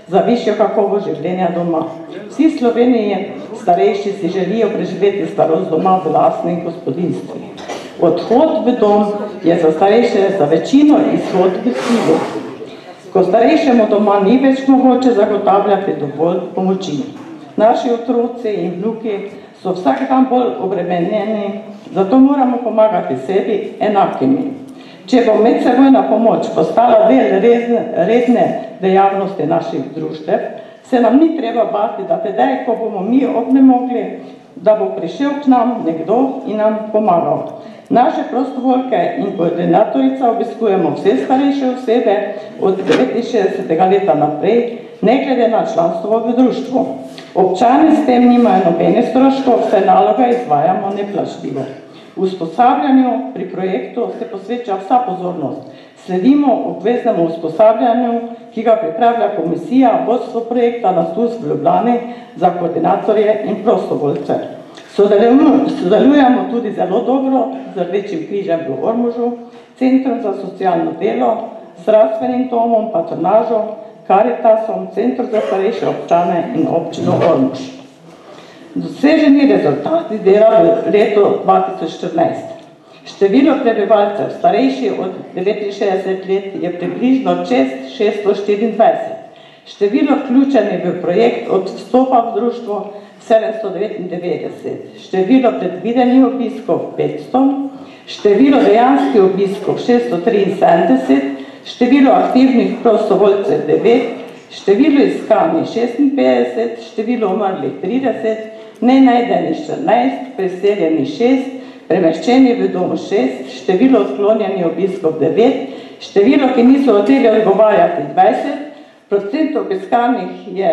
za višjo kakovost življenja doma. Vsi v Sloveniji starejši si želijo preživeti starost doma v lastnem gospodinstvu. Odhod v dom je za starejše za večino izhod v silo. Ko starejšemu doma ni več mogoče zagotavljati dovolj pomoči. Naši otroci in vnuki so vsak dan bolj obremenjeni, zato moramo pomagati sebi enakimi. Če bo medsebojna pomoč postala del redne dejavnosti naših društev, se nam ni treba bati, da tedaj, ko bomo mi obnemogli, da bo prišel k nam nekdo in nam pomagal. Naše prostovoljke in koordinatorica obiskujemo vse starejše osebe od 69. leta naprej, ne glede na članstvo v društvu. Občani s tem nimajo nobene stroškov, vse naloge izvajamo neplačljivo. V usposabljanju pri projektu se posveča vsa pozornost. Sledimo obveznemu usposabljanju, ki ga pripravlja komisija vodstvo projekta NASUS v Ljubljani za koordinatorje in prostovoljce. Sodelujemo tudi zelo dobro z Rdečim križem v Ormožu, Centrom za socialno delo, zdravstvenim domom, patronažo, Karitasom, Centrom za starejše občane in občino Ormož. Doseženi rezultati dela v letu 2014. Število prebivalcev starejših od 69 let je približno čez 624. Število vključenih v projekt od vstopa v društvo 799. Število predvidenih obiskov 500. Število dejanskih obiskov 673. Število aktivnih prostovoljcev 9. Število iskanih 56. Število umrlih 30. Nenajdenih 14. Preseljenih 6. Premeščeni v domu 6, število odklonjenih obiskov 9, število, ki niso hoteli odgovarjati 20, procent obiskanih je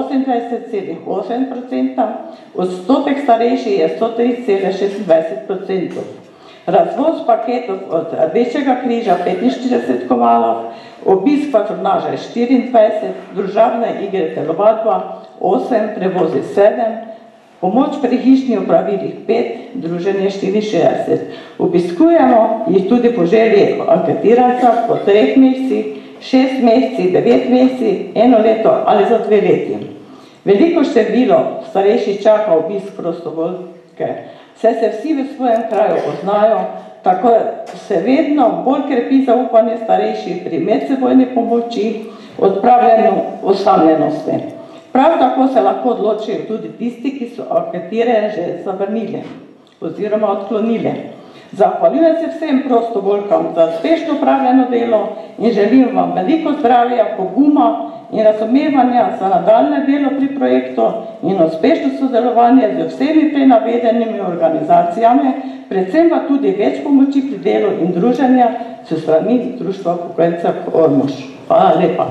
128,8%, odstotek starejših je 103,26%. Razvoz paketov od Rdečega križa 45 komadov, obisk patronaža 24, družabne igre telovadba 8, prevozi 7, pomoč pri hišnih opravilih 5, druženje 64. Obiskujemo jih tudi po želji anketiranca po 3 mesecih, 6 mesecih, 9 mesecih, 1 leto ali za 2 leti. Veliko število starejših čaka obisk prostovoljke, saj se vsi v svojem kraju poznajo, tako se vedno bolj krepi zaupanje starejših pri medsebojni pomoči, odpravljanju osamljenosti. Prav tako se lahko odločijo tudi tisti, ki so anketirane že zavrnili oziroma odklonili. Zahvaljujem se vsem prostovoljkam za uspešno opravljeno delo in želim vam veliko zdravja, poguma in razumevanja za nadaljnje delo pri projektu in uspešno sodelovanje z vsemi prej navedenimi organizacijami, predvsem pa tudi več pomoči pri delu in druženja s strani Društva upokojencev Ormož. Hvala lepa.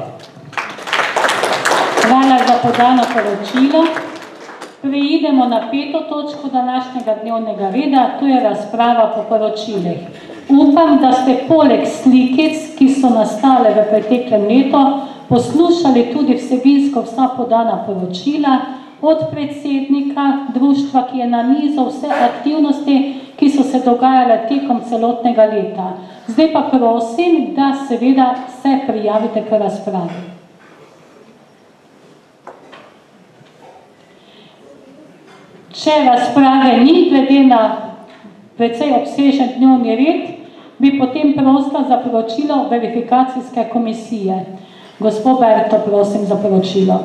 Hvala za podano poročilo. Preidemo na 5. točko današnjega dnevnega reda, to je razprava po poročilih. Upam, da ste poleg slikic, ki so nastale v preteklem letu, poslušali tudi vsebinsko vsa podana poročila od predsednika društva, ki je nanizal vse aktivnosti, ki so se dogajale tekom celotnega leta. Zdaj pa prosim, da seveda se prijavite k razpravi. Če razprave ni, glede na precej obsežen dnevni red, bi potem prosila za poročilo verifikacijske komisije. Gospod Berto, prosim za poročilo.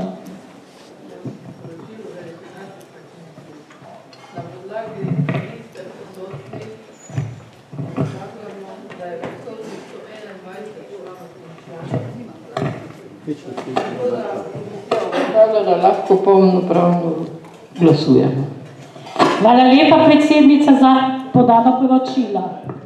Da lahko polnopravno glasujemo. Hvala lepa, predsednica, za podano poročilo.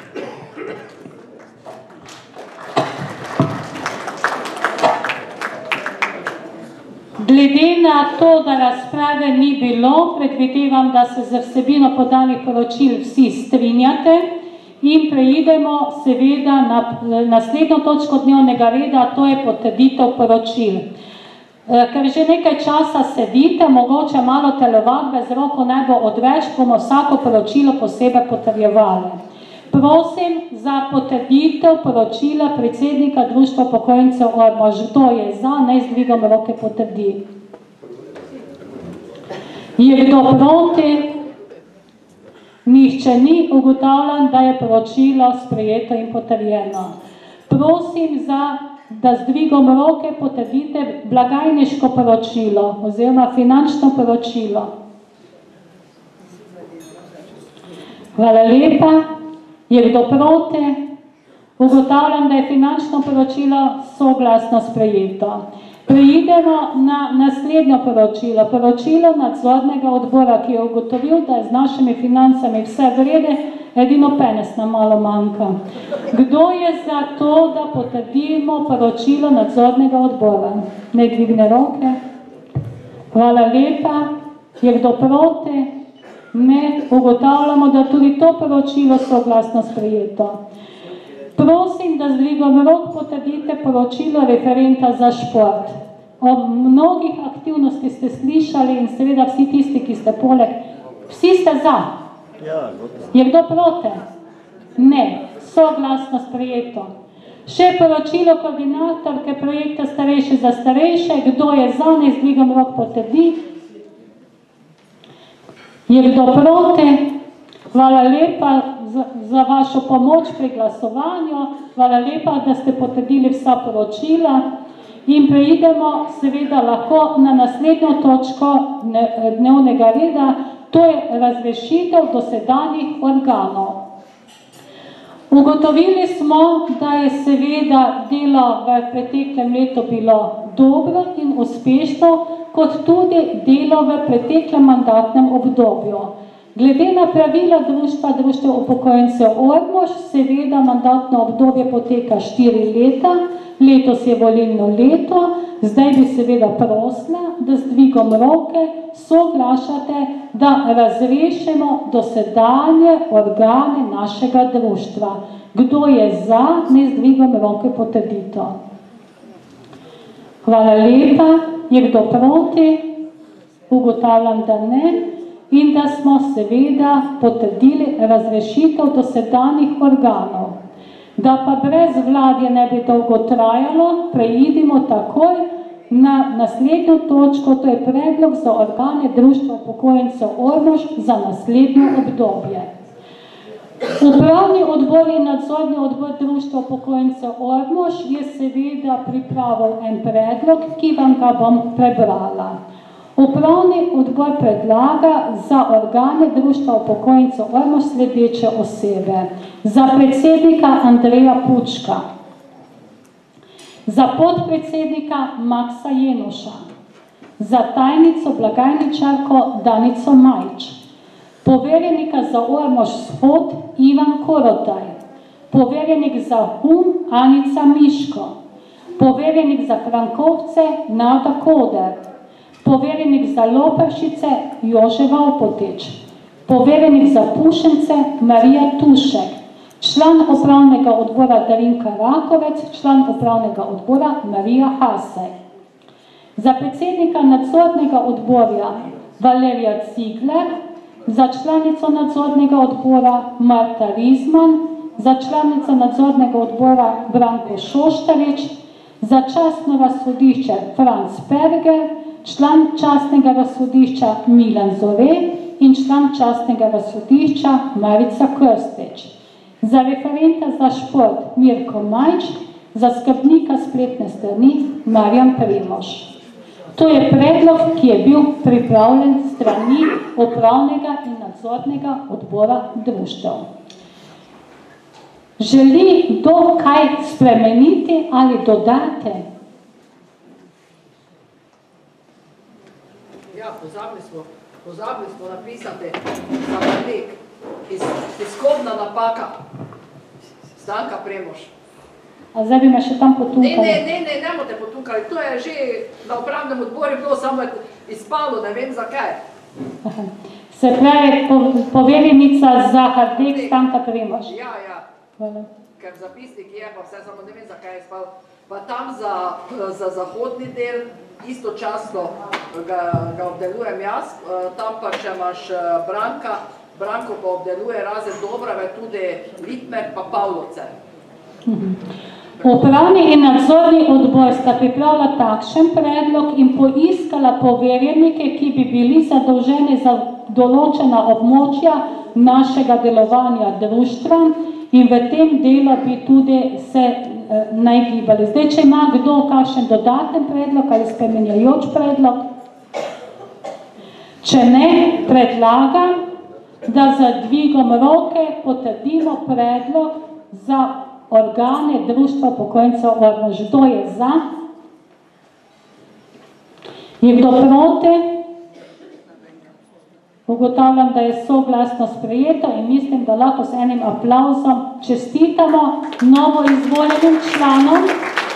Glede na to, da razprave ni bilo, predvidevam, da se z vsebino podanih poročil vsi strinjate in preidemo seveda na naslednjo točko dnevnega reda, to je potrditev poročil. Ker že nekaj časa sedite, mogoče malo telovadbe z roko ne bo odveč, bomo vsako poročilo posebej potrjevali. Prosim za potrditev poročila predsednika Društva upokojencev Ormož. Kdo je za, naj z dvigom roke potrdi. Je kdo proti? Nihče ni. Ugotavljam, da je poročilo sprejeto in potrjeno. Prosim da z dvigom roke potrdite blagajniško poročilo oziroma finančno poročilo. Hvala lepa. Je kdo proti? Ugotavljam, da je finančno poročilo soglasno sprejeto. Preidemo na naslednjo poročilo. Poročilo nadzornega odbora, ki je ugotovil, da je z našimi financami vse vrede, edino penez nam malo manjka. Kdo je za to, da potrdimo poročilo nadzornega odbora? Naj dvigne roke. Hvala lepa. Je kdo proti? Ne. Ugotavljamo, da tudi to poročilo soglasno sprejeto. Prosim, da z dvigom rok potrdite poročilo referenta za šport. O mnogih aktivnosti ste slišali in seveda vsi tisti, ki ste poleg, vsi ste za. Je kdo proti? Ne. Soglasno sprejeto. Še poročilo koordinatorke projekta Starejši za starejše. Kdo je za, naj z dvigom rok potrdi? Je kdo proti? Hvala lepa za vašo pomoč pri glasovanju. Hvala lepa, da ste potrdili vsa poročila. In preidemo seveda lahko na naslednjo točko dnevnega reda, to je razrešitev dosedanjih organov. Ugotovili smo, da je seveda delo v preteklem letu bilo dobro in uspešno, kot tudi delo v preteklem mandatnem obdobju. Glede na pravila Društva upokojencev Ormož, seveda mandatno obdobje poteka 4 leta, letos je volilno leto, zdaj bi seveda prosila, da z dvigom roke soglašate, da razrešimo dosedanje organe našega društva. Kdo je za, naj z dvigom roke potrdito? Hvala lepa. Je kdo proti? Ugotavljam, da ne. In da smo seveda potrdili razrešitev dosedanjih organov. Da pa brez vladje ne bi dolgo trajalo, preidimo takoj na naslednjo točko, to je predlog za organe Društva upokojencev Ormož za naslednjo obdobje. Upravni odbor in nadzorni odbor Društva upokojencev Ormož je seveda pripravil en predlog, ki vam ga bom prebrala. Upravni odbor predlaga za organe Društva upokojencev Ormož sledeče osebe. Za predsednika Andreja Pučka, za podpredsednika Maksa Jenuša, za tajnico blagajničarko Danico Majč, poverjenika za Ormož Vzhod Ivan Korotaj, poverjenik za Anica Miško, poverjenik za Frankovce Nada Koder, poverjenik za Loperšice Jože Valpotič, poverjenik za Pušence Marija Tušek, član upravnega odbora Darinka Rakovec, član upravnega odbora Marija Hasej. Za predsednika nadzornega odbora Valerija Cigler, za članico nadzornega odbora Marta Rizman, za članico nadzornega odbora Branko Šoštarič, za častno razsodišče Franc Perger, član častnega razsodišča Milan Zore in član častnega razsodišča Marica Krstič. Za referenta za šport Mirko Majč, za skrbnika spletne strani Marjan Primož. To je predlog, ki je bil pripravljen strani upravnega in nadzornega odbora društev. Želi kdo kaj spremeniti ali dodati? Ja, pozabili smo napisati za predlog. Tiskovna napaka. Stanka Premož. A zdaj bi me še tam potunkali? Ne boste potunkali. To je že na upravnem odboru bilo samo izpalo, ne vem zakaj. Se pravi, poverjenica za Hardek Stanka Premož. Ja. Hvala. Ker zapisnik je, pa vse samo ne vem zakaj je izpalo. Pa tam za zahodni del istočasno ga obdelujem jaz, tam pa še imaš Branka Branko pa obdeluje razred Dobrave, tudi Litmer pa Pavlovce. Upravni in nadzorni odbor sta pripravila takšen predlog in poiskala poverjenike, ki bi bili zadolženi za določena območja našega delovanja društva in v tem delu bi tudi se najgibali. Zdaj, če ima kdo kakšen dodaten predlog ali spremenjajoč predlog, če ne, predlagam, da z dvigom roke potrdimo predlog za organe Društva upokojencev Ormož. Kdo je za? Je kdo proti? Ugotavljam, da je soglasno sprejeto in mislim, da lahko s enim aplavzom čestitamo novo izvoljenim članom.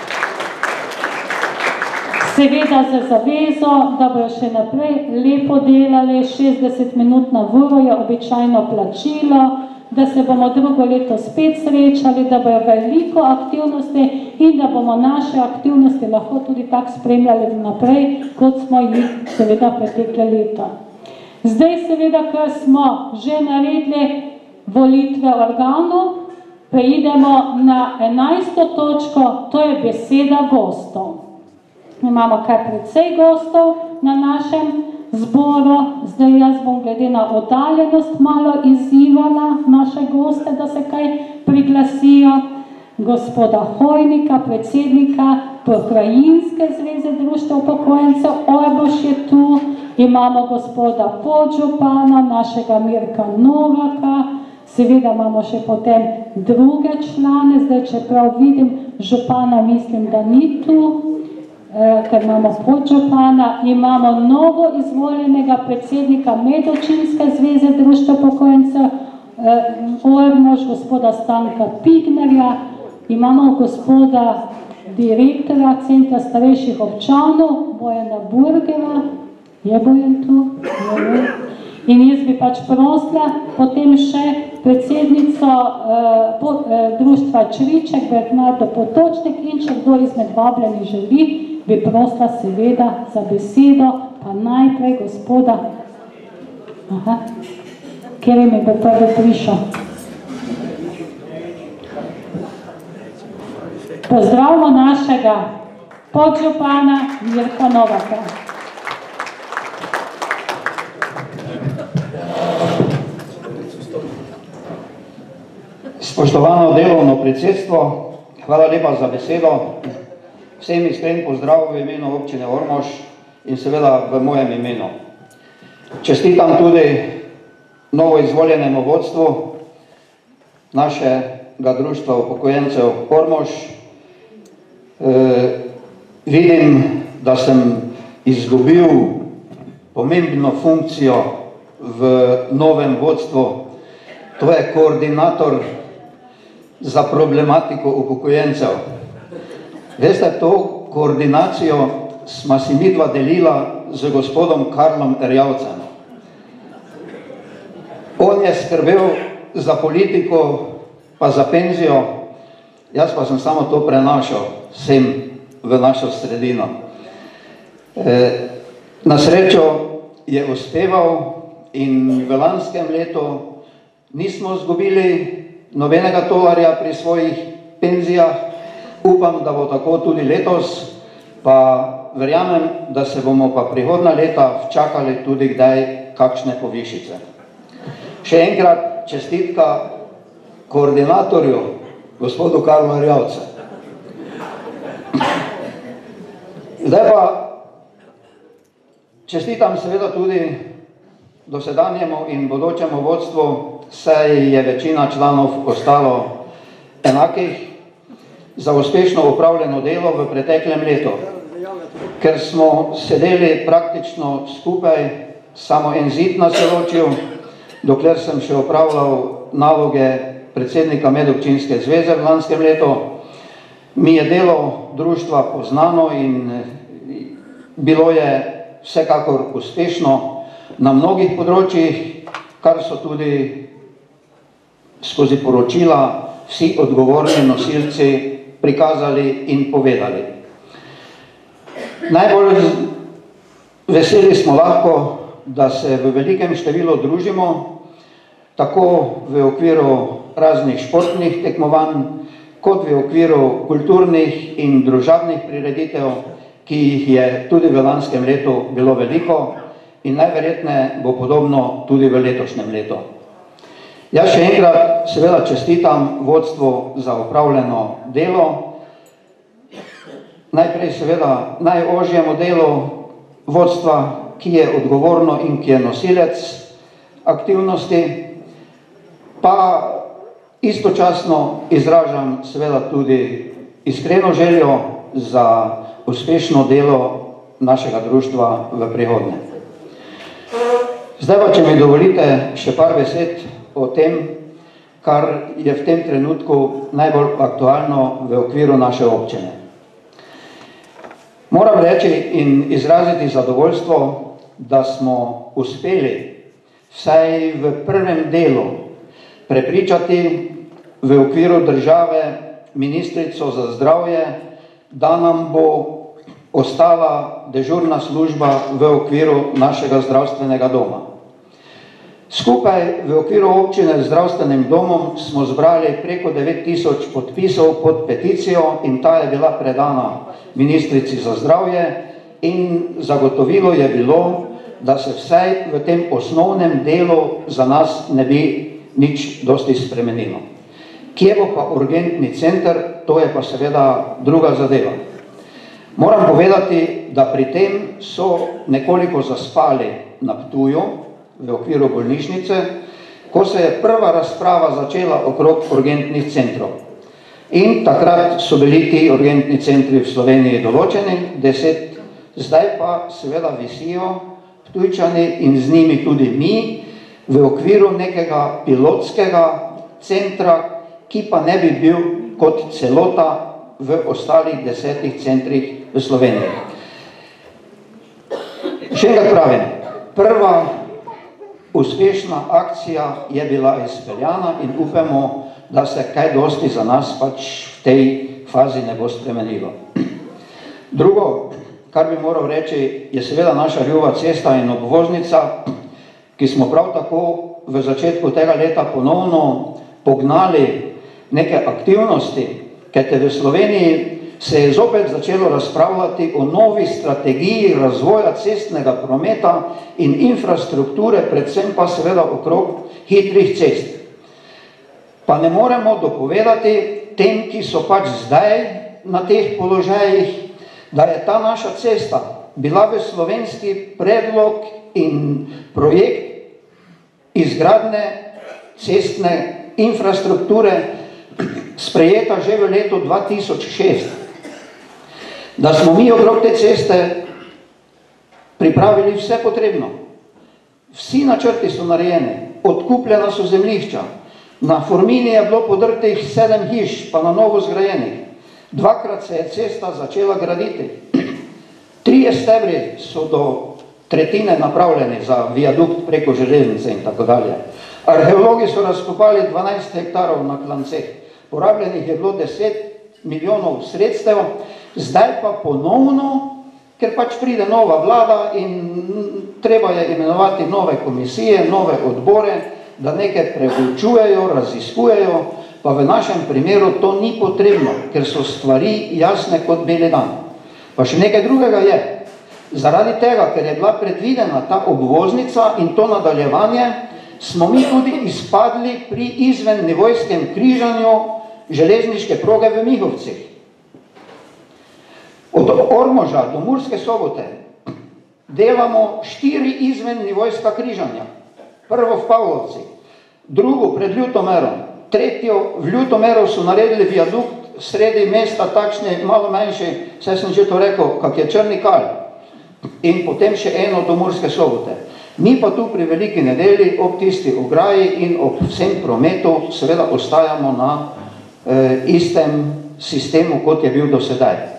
Seveda za zavezo, da bojo še naprej lepo delali, 60 minut na uro je običajno plačilo, da se bomo drugo leto spet srečali, da bojo veliko aktivnosti in da bomo naše aktivnosti lahko tudi tako spremljali naprej, kot smo jih seveda pretekle leta. Zdaj seveda, ker smo že naredili volitve organov, preidemo na 11. točko, to je beseda gostov. Imamo kar precej gostov na našem zboru. Zdaj jaz bom glede na oddaljenost malo izzivala naše goste, da se kaj priglasijo. Gospoda Hojnika, predsednika Pokrajinske zveze Društva upokojencev Ormož je tu. Imamo gospoda podžupana, našega Mirka Novaka. Seveda imamo še potem druge člane. Zdaj, čeprav vidim župana, mislim, da ni tu. Ker imamo podžupana, imamo novo izvoljenega predsednika Medobčinske zveze Društva upokojencev Ormož, gospoda Stanka Pignerja, imamo gospoda direktora Centra starejših občanov Bojana Burgera, je Bojan tu? In jaz bi pač prosila potem še predsednico Društva Čriček, Bernardo Potočnik, in če kdo izmed vabljenih želi, bi prosila seveda za besedo, pa najprej gospoda, kjer mi bo prvi prišel. Pozdravimo našega podžupana Mirka Novaka. Spoštovano delovno predsedstvo, hvala lepa za besedo. Vsem iskren pozdrav v imenu občine Ormož in seveda v mojem imenu. Čestitam tudi novo izvoljenemu vodstvu našega Društva upokojencev Ormož. Vidim, da sem izgubil pomembno funkcijo v novem vodstvu. To je koordinator za problematiko upokojencev. Veste, to koordinacijo sva si midva delila z gospodom Karlom Erjavcem. On je skrbel za politiko, pa za penzijo, jaz pa sem samo to prenašal sem v našo sredino. Na srečo je uspeval in v lanskem letu nismo izgubili nobenega tolarja pri svojih penzijah. Upam, da bo tako tudi letos, pa verjamem, da se bomo pa prihodnja leta včakali tudi kdaj kakšne povišice. Še enkrat čestitka koordinatorju, gospodu Karlu Erjavcu. Zdaj pa čestitam seveda tudi dosedanjemu in bodočemu vodstvu, saj je večina članov ostalo enakih, za uspešno upravljeno delo v preteklem letu. Ker smo sedeli praktično skupaj, samo en zid nas je ločil, dokler sem še upravljal naloge predsednika Medobčinske zveze v lanskem letu. Mi je delo društva poznano in bilo je vsekakor uspešno na mnogih področjih, kar so tudi skozi poročila vsi odgovorni nosilci prikazali in povedali. Najbolj veseli smo lahko, da se v velikem številu družimo, tako v okviru raznih športnih tekmovanj, kot v okviru kulturnih in družabnih prireditev, ki jih je tudi v lanskem letu bilo veliko in najverjetneje bo podobno tudi v letošnjem letu. Jaz še enkrat seveda čestitam vodstvu za opravljeno delo, najprej seveda najožjemu delu vodstva, ki je odgovorno in ki je nosilec aktivnosti, pa istočasno izražam seveda tudi iskreno željo za uspešno delo našega društva v prihodnje. Zdaj pa, če mi dovolite, še par besed o tem, kar je v tem trenutku najbolj aktualno v okviru naše občine. Moram reči in izraziti zadovoljstvo, da smo uspeli vsaj v prvem delu prepričati v okviru države ministrico za zdravje, da nam bo ostala dežurna služba v okviru našega zdravstvenega doma. Skupaj v okviru občine z zdravstvenim domom smo zbrali preko 9000 podpisov pod peticijo in ta je bila predana ministrici za zdravje in zagotovilo je bilo, da se vsaj v tem osnovnem delu za nas ne bi nič dosti spremenilo. Kje bo pa urgentni center, to je pa seveda druga zadeva. Moram povedati, da pri tem so nekoliko zaspali na Ptuju, v okviru bolnišnice, ko se je prva razprava začela okrog urgentnih centrov. In takrat so bili ti urgentni centri v Sloveniji določeni, 10, zdaj pa seveda visijo Ptujčani in z njimi tudi mi v okviru nekega pilotskega centra, ki pa ne bi bil kot celota v ostalih 10 centrih v Sloveniji. Še enkrat pravim, prva uspešna akcija je bila izpeljana in upamo, da se kaj dosti za nas pač v tej fazi ne bo spremenilo. Drugo, kar bi moral reči, je seveda naša ljuba cesta in obvoznica, ki smo prav tako v začetku tega leta ponovno pognali neke aktivnosti, kajte v Sloveniji se je zopet začelo razpravljati o novi strategiji razvoja cestnega prometa in infrastrukture, predvsem pa seveda okrog hitrih cest. Pa ne moremo dopovedati tem, ki so pač zdaj na teh položajih, da je ta naša cesta bila v slovenski predlog in projekt izgradnje cestne infrastrukture sprejeta že v letu 2006. Da smo mi okrog te ceste pripravili vse potrebno. Vsi načrti so narejeni, odkupljena so zemljišča, na Formini je bilo podrtih 7 hiš, pa na novo zgrajenih. Dvakrat se je cesta začela graditi. 3 stebri so do tretjine napravljeni za viadukt preko železnice in tako dalje. Arheologi so razkopali 12 hektarov na klanceh. Porabljenih je bilo 10 milijonov sredstev, zdaj pa ponovno, ker pač pride nova vlada in treba je imenovati nove komisije, nove odbore, da nekaj preučujejo, raziskujejo, pa v našem primeru to ni potrebno, ker so stvari jasne kot beli dan. Pa še nekaj drugega je. Zaradi tega, ker je bila predvidena ta obvoznica in to nadaljevanje, smo mi tudi izpadli pri izvennivojskem križanju železniške proge v Mihovcih. Od Ormoža do Murske Sobote delamo 4 izvennivojska križanja. Prvo v Pavlovci, drugo pred Ljutomerom, tretjo v Ljutomeru so naredili viadukt sredi mesta, takšne malo manjše, saj sem že to rekel, kak je Črni Kalj, in potem še eno do Murske Sobote. Mi pa tu pri Veliki nedeli ob tisti ograji in ob vsem prometu seveda ostajamo na istem sistemu, kot je bil do sedaj.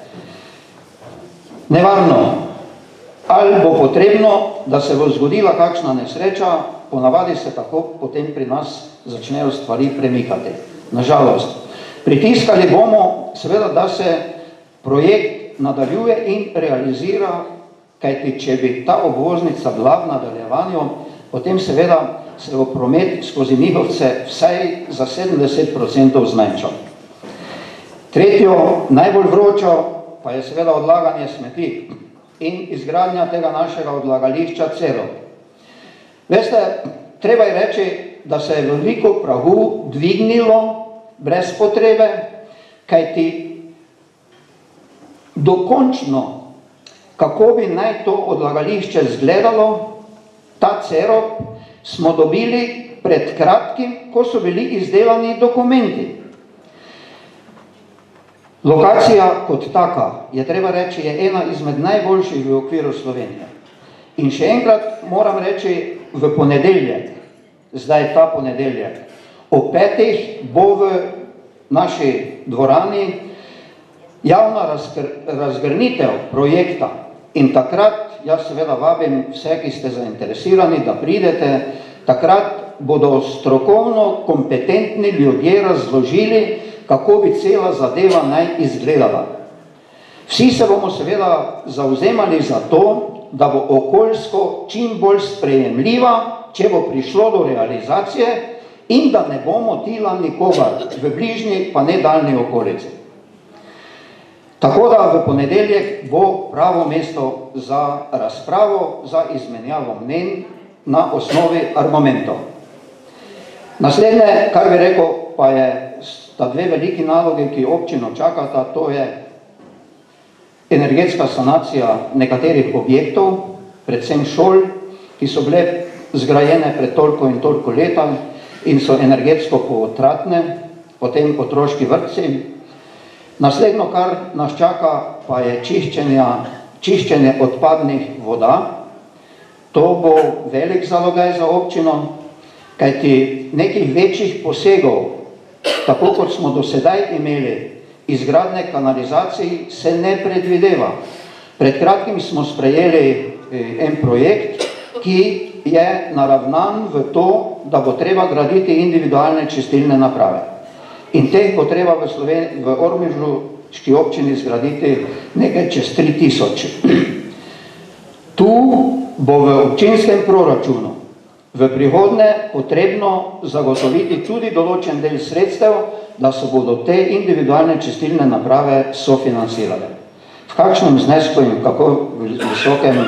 Nevarno, ali bo potrebno, da se bo zgodila kakšna nesreča, ponavadi se tako potem pri nas začnejo stvari premikati. Nažalost, pritiskali bomo seveda, da se projekt nadaljuje in realizira, kajti če bi ta obvoznica bila v nadaljevanju, potem seveda se bo promet skozi Mihovce vsaj za 70% zmanjšal. Tretjo, najbolj vročo, pa je seveda odlaganje smeti in izgradnja tega našega odlagališča Cerov. Veste, treba je reči, da se je veliko prahu dvignilo brez potrebe, kajti dokončno, kako bi naj to odlagališče izgledalo, ta Cerov, smo dobili pred kratkim, ko so bili izdelani dokumenti. Lokacija kot taka, je treba reči, je ena izmed najboljših v okviru Slovenije. In še enkrat moram reči, v ponedeljek, zdaj ta ponedeljek, o 5. bo v naši dvorani javna razgrnitev projekta. In takrat, jaz seveda vabim vse, ki ste zainteresirani, da pridete, takrat bodo strokovno kompetentni ljudje razložili, kako bi cela zadeva naj izgledala. Vsi se bomo seveda zavzemali za to, da bo okoljsko čim bolj sprejemljiva, če bo prišlo do realizacije in da ne bo motila nikogar v bližnji pa ne daljni okolici. Tako da v ponedeljek bo pravo mesto za razpravo, za izmenjavo mnenj na osnovi argumentov. Naslednje, kar bi rekel, pa je sta dve veliki naloge, ki občino čakata, to je energetska sanacija nekaterih objektov, predvsem šol, ki so bile zgrajene pred toliko in toliko leta in so energetsko potratne, potem otroški vrtci. Naslednjo, kar nas čaka, pa je čiščenje odpadnih voda. To bo velik zalogaj za občino, kajti nekih večjih posegov, tako kot smo do sedaj imeli, izgradnje kanalizacij se ne predvideva. Pred kratkim smo sprejeli en projekt, ki je naravnan v to, da bo treba graditi individualne čistilne naprave. In teh bo treba v ormoški občini zgraditi nekaj čez 3000. Tu bo v občinskem proračunu v prihodnje potrebno zagotoviti tudi določen del sredstev, da se bodo te individualne čistilne naprave sofinancirale. V kakšnem znesku in kako visokem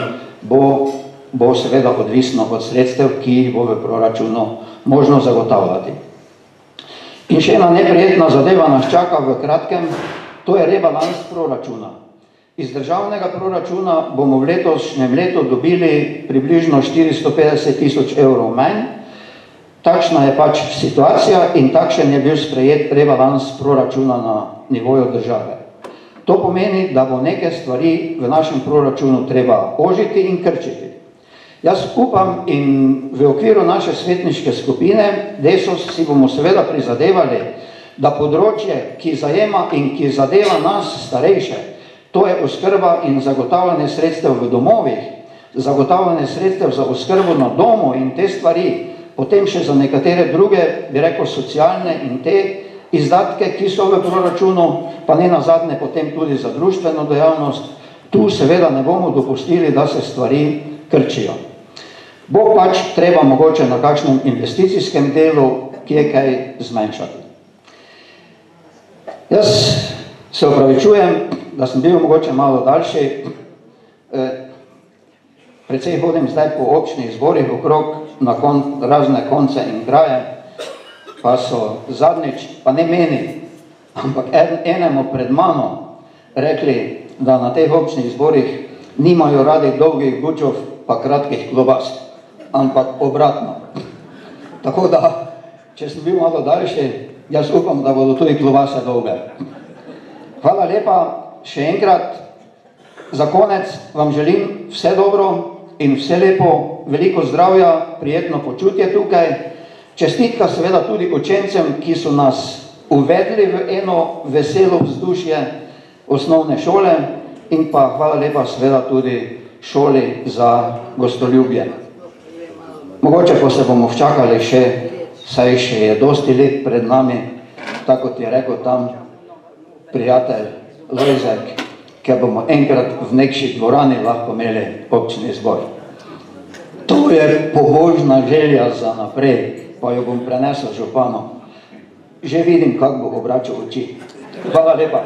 bo seveda odvisno od sredstev, ki jih bo v proračunu možno zagotavljati. In še ena neprijetna zadeva nas čaka v kratkem, to je rebalans proračuna. Iz državnega proračuna bomo v letošnjem letu dobili približno 450 000 evrov manj. Takšna je pač situacija in takšen je bil sprejet rebalans proračuna na nivoju države. To pomeni, da bo neke stvari v našem proračunu treba ožiti in krčiti. Jaz upam in v okviru naše svetniške skupine Desus si bomo seveda prizadevali, da področje, ki zajema in ki zadeva nas starejše, to je oskrba in zagotavljanje sredstev v domovih, zagotavljanje sredstev za oskrbo na domu in te stvari, potem še za nekatere druge, bi rekel, socialne in te izdatke, ki so v proračunu, pa ne nazadnje potem tudi za društveno dejavnost, tu seveda ne bomo dopustili, da se stvari krčijo. Bo pač treba mogoče na kakšnem investicijskem delu kje kaj zmanjšati. Jaz se opravičujem, da sem bil mogoče malo daljši. Precej hodim zdaj po občnih zborih okrog na razne konce in kraje, pa so zadnjič, pa ne meni, ampak enemu pred mano rekli, da na teh občnih zborih nimajo radi dolgih bučov pa kratkih klobas, ampak obratno. Tako da, če sem bil malo daljši, jaz upam, da bodo tudi klobase dolge. Hvala lepa, še enkrat. Za konec vam želim vse dobro in vse lepo, veliko zdravja, prijetno počutje tukaj. Čestitka seveda tudi učencem, ki so nas uvedli v eno veselo vzdušje osnovne šole in pa hvala lepa seveda tudi šoli za gostoljubje. Mogoče pa se bomo včakali še, saj še je dosti let pred nami, tako kot je rekel tam prijatelj Lojzek, ker bomo enkrat v nekši dvorani lahko imeli občni zbor. To je pobožna želja za naprej, pa jo bom prenesel županu. Že vidim, kako bo obračal oči. Hvala lepa.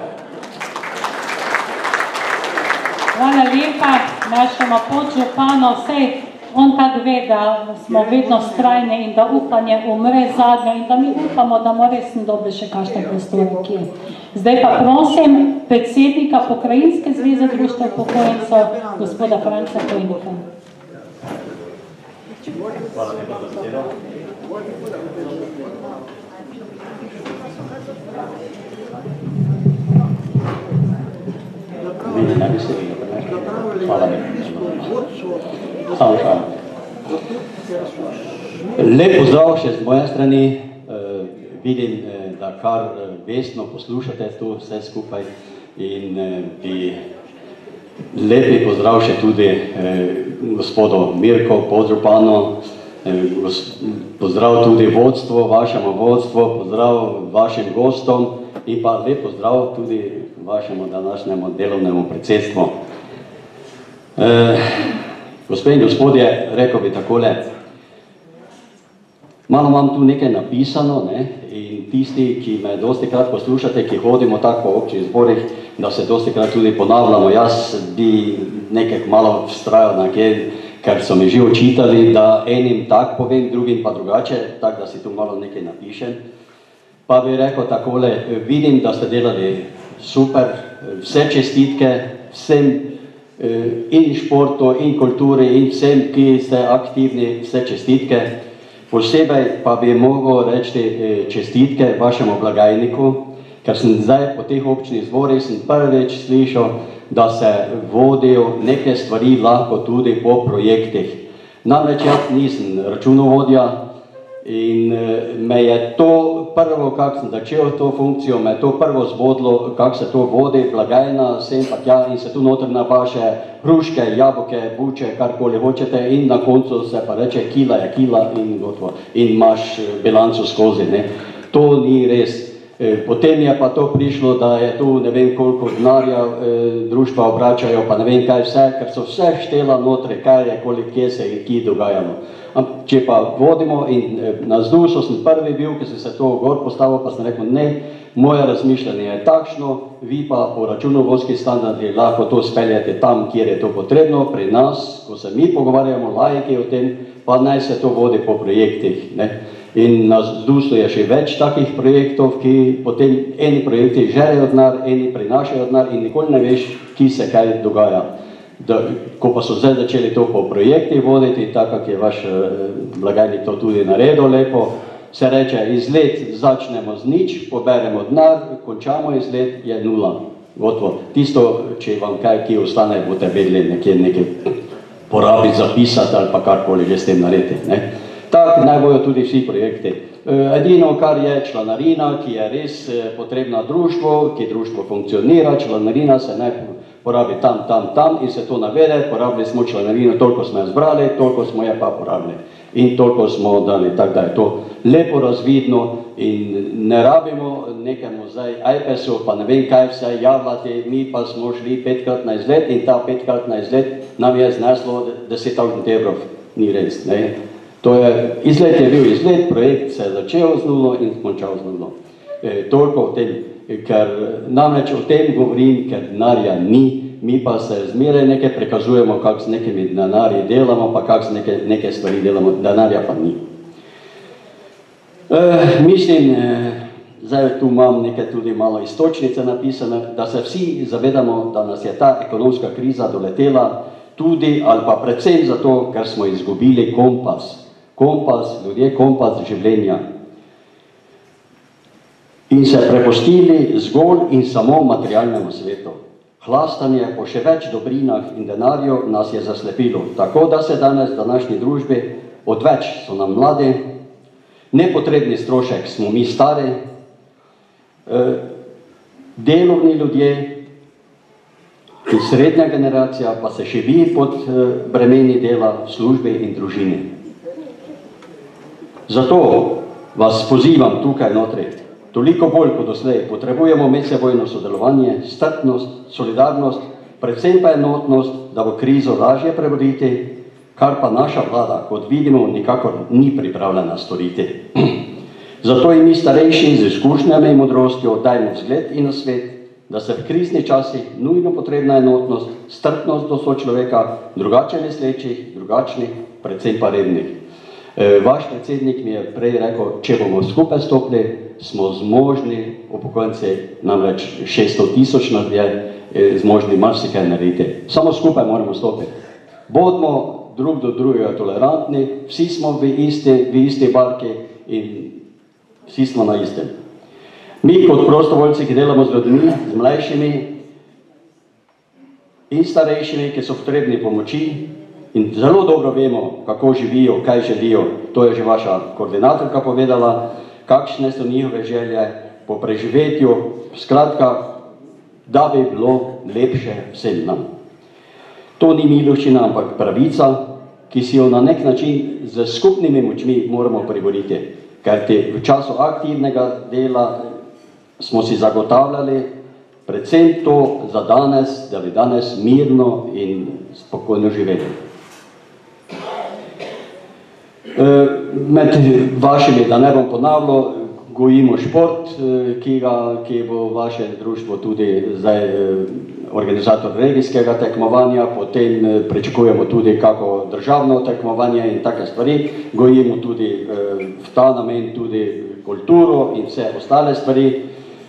Hvala lepa našemu podžupanu. Sej on tako ve, da smo vedno strajni in da upanje umre zadnjo in da mi upamo, da mora res dobe še kakšne prostore kje. Zdaj pa prosim predsednika Pokrajinske zveze društev upokojencev, gospoda Franca Kojnika. Hvala lepa za besedo. Hvala lepa. Lep pozdrav še z moje strani. Vidim, da kar vestno poslušate to vse skupaj in bi lepi pozdrav še tudi gospodu Mirko, podžupanu, pozdrav tudi vodstvu, vašemu vodstvu, pozdrav vašim gostom in pa lep pozdrav tudi vašemu današnjemu delovnemu predsedstvu. Gospe in gospodje, rekel bi takole, malo imam tu nekaj napisano, in tisti, ki me dosti krat poslušate, ki hodimo tako po občih zborih, da se dosti krat tudi ponavljamo, jaz bi nekaj malo vztrajal nekje, ker so mi že očitali, da enim tak povem, drugim pa drugače, tako da si tu malo nekaj napišem. Pa bi rekel takole, vidim, da ste delali super, vse čestitke, vsem in športu, in kulturi, in vsem, ki ste aktivni, vse čestitke. Posebej pa bi mogel reči čestitke vašemu blagajniku, ker sem zdaj po teh občnih zborih sem prvič slišal, da se vodijo neke stvari lahko tudi po projektih. Namreč jaz nisem računovodja in me je to prvo, kak sem začel to funkcijo, me je to prvo zbodlo, kak se to vodi, blagajna, sem pa tja in se tu noter napaše hruške, jabolke, buče, karkoli hočete in na koncu se pa reče kila je kila in gotovo. In imaš bilanco skozi, ne. To ni res. Potem je pa to prišlo, da je tu ne vem koliko denarja društva obračajo, pa ne vem kaj vse, ker so vse štela notri, kaj je, koliko kje se je kje dogajalo. Če pa vodimo in na ZDUS-u sem prvi bil, ki sem se to gor postavil, pa sem rekel, ne, moje razmišljanje je takšno, vi pa po računovodskih standardih lahko to speljate tam, kjer je to potrebno, pri nas, ko se mi pogovarjamo, laiki o tem, pa naj se to vodi po projektih, ne. In na ZDUS-u je še več takih projektov, ki potem eni projekti žerejo denar, eni prinašajo denar in nikoli ne veš, ki se kaj dogaja. Ko pa so zdaj začeli to po projektih voditi, tako je vaš blagajnik to tudi naredil lepo, se reče, izlet začnemo z nič, poberemo denar, končamo izlet, je nula. Gotovo. Tisto, če vam kaj ki ostane, boste vedeli nekaj porabiti, zapisati ali pa karkoli že s tem narediti, ne. Tako naj bojo tudi vsi projekti. Edino, kar je članarina, ki je res potrebna društvu, ki društvo funkcionira, članarina se naj porabi tam in se to navede, porabili smo članarino, toliko smo jo zbrali, toliko smo je pa porabili. In toliko smo dali, tako da je to lepo razvidno in ne rabimo nekemu zdaj IPS-u, pa ne vem kaj vse javljati, mi pa smo šli 5-krat na izlet in ta 5-krat na izlet nam je zneslo 10.000 evrov, ni res, ne. Izlet je bil izlet, projekt se je začel z nulo in končal z nulo. Toliko o tem, ker namreč o tem govorim, ker denarja ni, mi pa se zmeraj nekaj prikazujemo, kak z nekimi denarji delamo, pa kak z neke stvari delamo, denarja pa ni. Mislim, zdaj tu imam nekaj tudi malo istočnice napisane, da se vsi zavedamo, da nas je ta ekonomska kriza doletela tudi ali pa predvsem zato, ker smo izgubili kompas. Kompas, ljudje, kompas življenja. In se prepustili zgolj in samo materialnemu svetu. Hlastanje po še več dobrinah in denarju nas je zaslepilo, tako da se danes v današnji družbi odveč so nam mladi, nepotrebni strošek smo mi stari, delovni ljudje in srednja generacija pa se šibi pod bremeni dela v službi in družini. Zato vas pozivam tukaj notri, toliko bolj kot doslej potrebujemo medsebojno sodelovanje, strpnost, solidarnost, predvsem pa enotnost, da bo krizo lažje prebroditi, kar pa naša vlada, kot vidimo, nikakor ni pripravljena storiti. Zato in mi starejši z izkušnjami in modrostjo dajmo vzgled in nasvet, da se v kriznih časih nujno potrebna enotnost, strpnost do sočloveka, drugače mislečih, drugačnih, predvsem pa revnih. Vaš predsednik mi je prej rekel, če bomo skupaj stopili, smo zmožni, upokojenci namreč 600 000 nas je, zmožni marsikaj narediti. Samo skupaj moramo stopiti. Bodimo drug do drugega tolerantni, vsi smo v isti barki in vsi smo na istem. Mi kot prostovoljci, ki delamo z ljudmi, z mlajšimi in starejšimi, ki so potrebni pomoči in zelo dobro vemo, kako živijo, kaj želijo, to je že vaša koordinatorka povedala, kakšne so njihove želje po preživetju, skratka, da bi bilo lepše vsem nam. To ni miloščina, ampak pravica, ki si jo na nek način z skupnimi močmi moramo priboriti, ker v času aktivnega dela smo si zagotavljali predvsem to za danes, da bi danes mirno in spokojno živeli. Med vašimi, da ne bom ponavljal, gojimo šport, ki bo vaše društvo tudi zdaj organizator regijskega tekmovanja, potem pričakujemo tudi kako državno tekmovanje in take stvari, gojimo tudi v ta namen tudi kulturo in vse ostale stvari.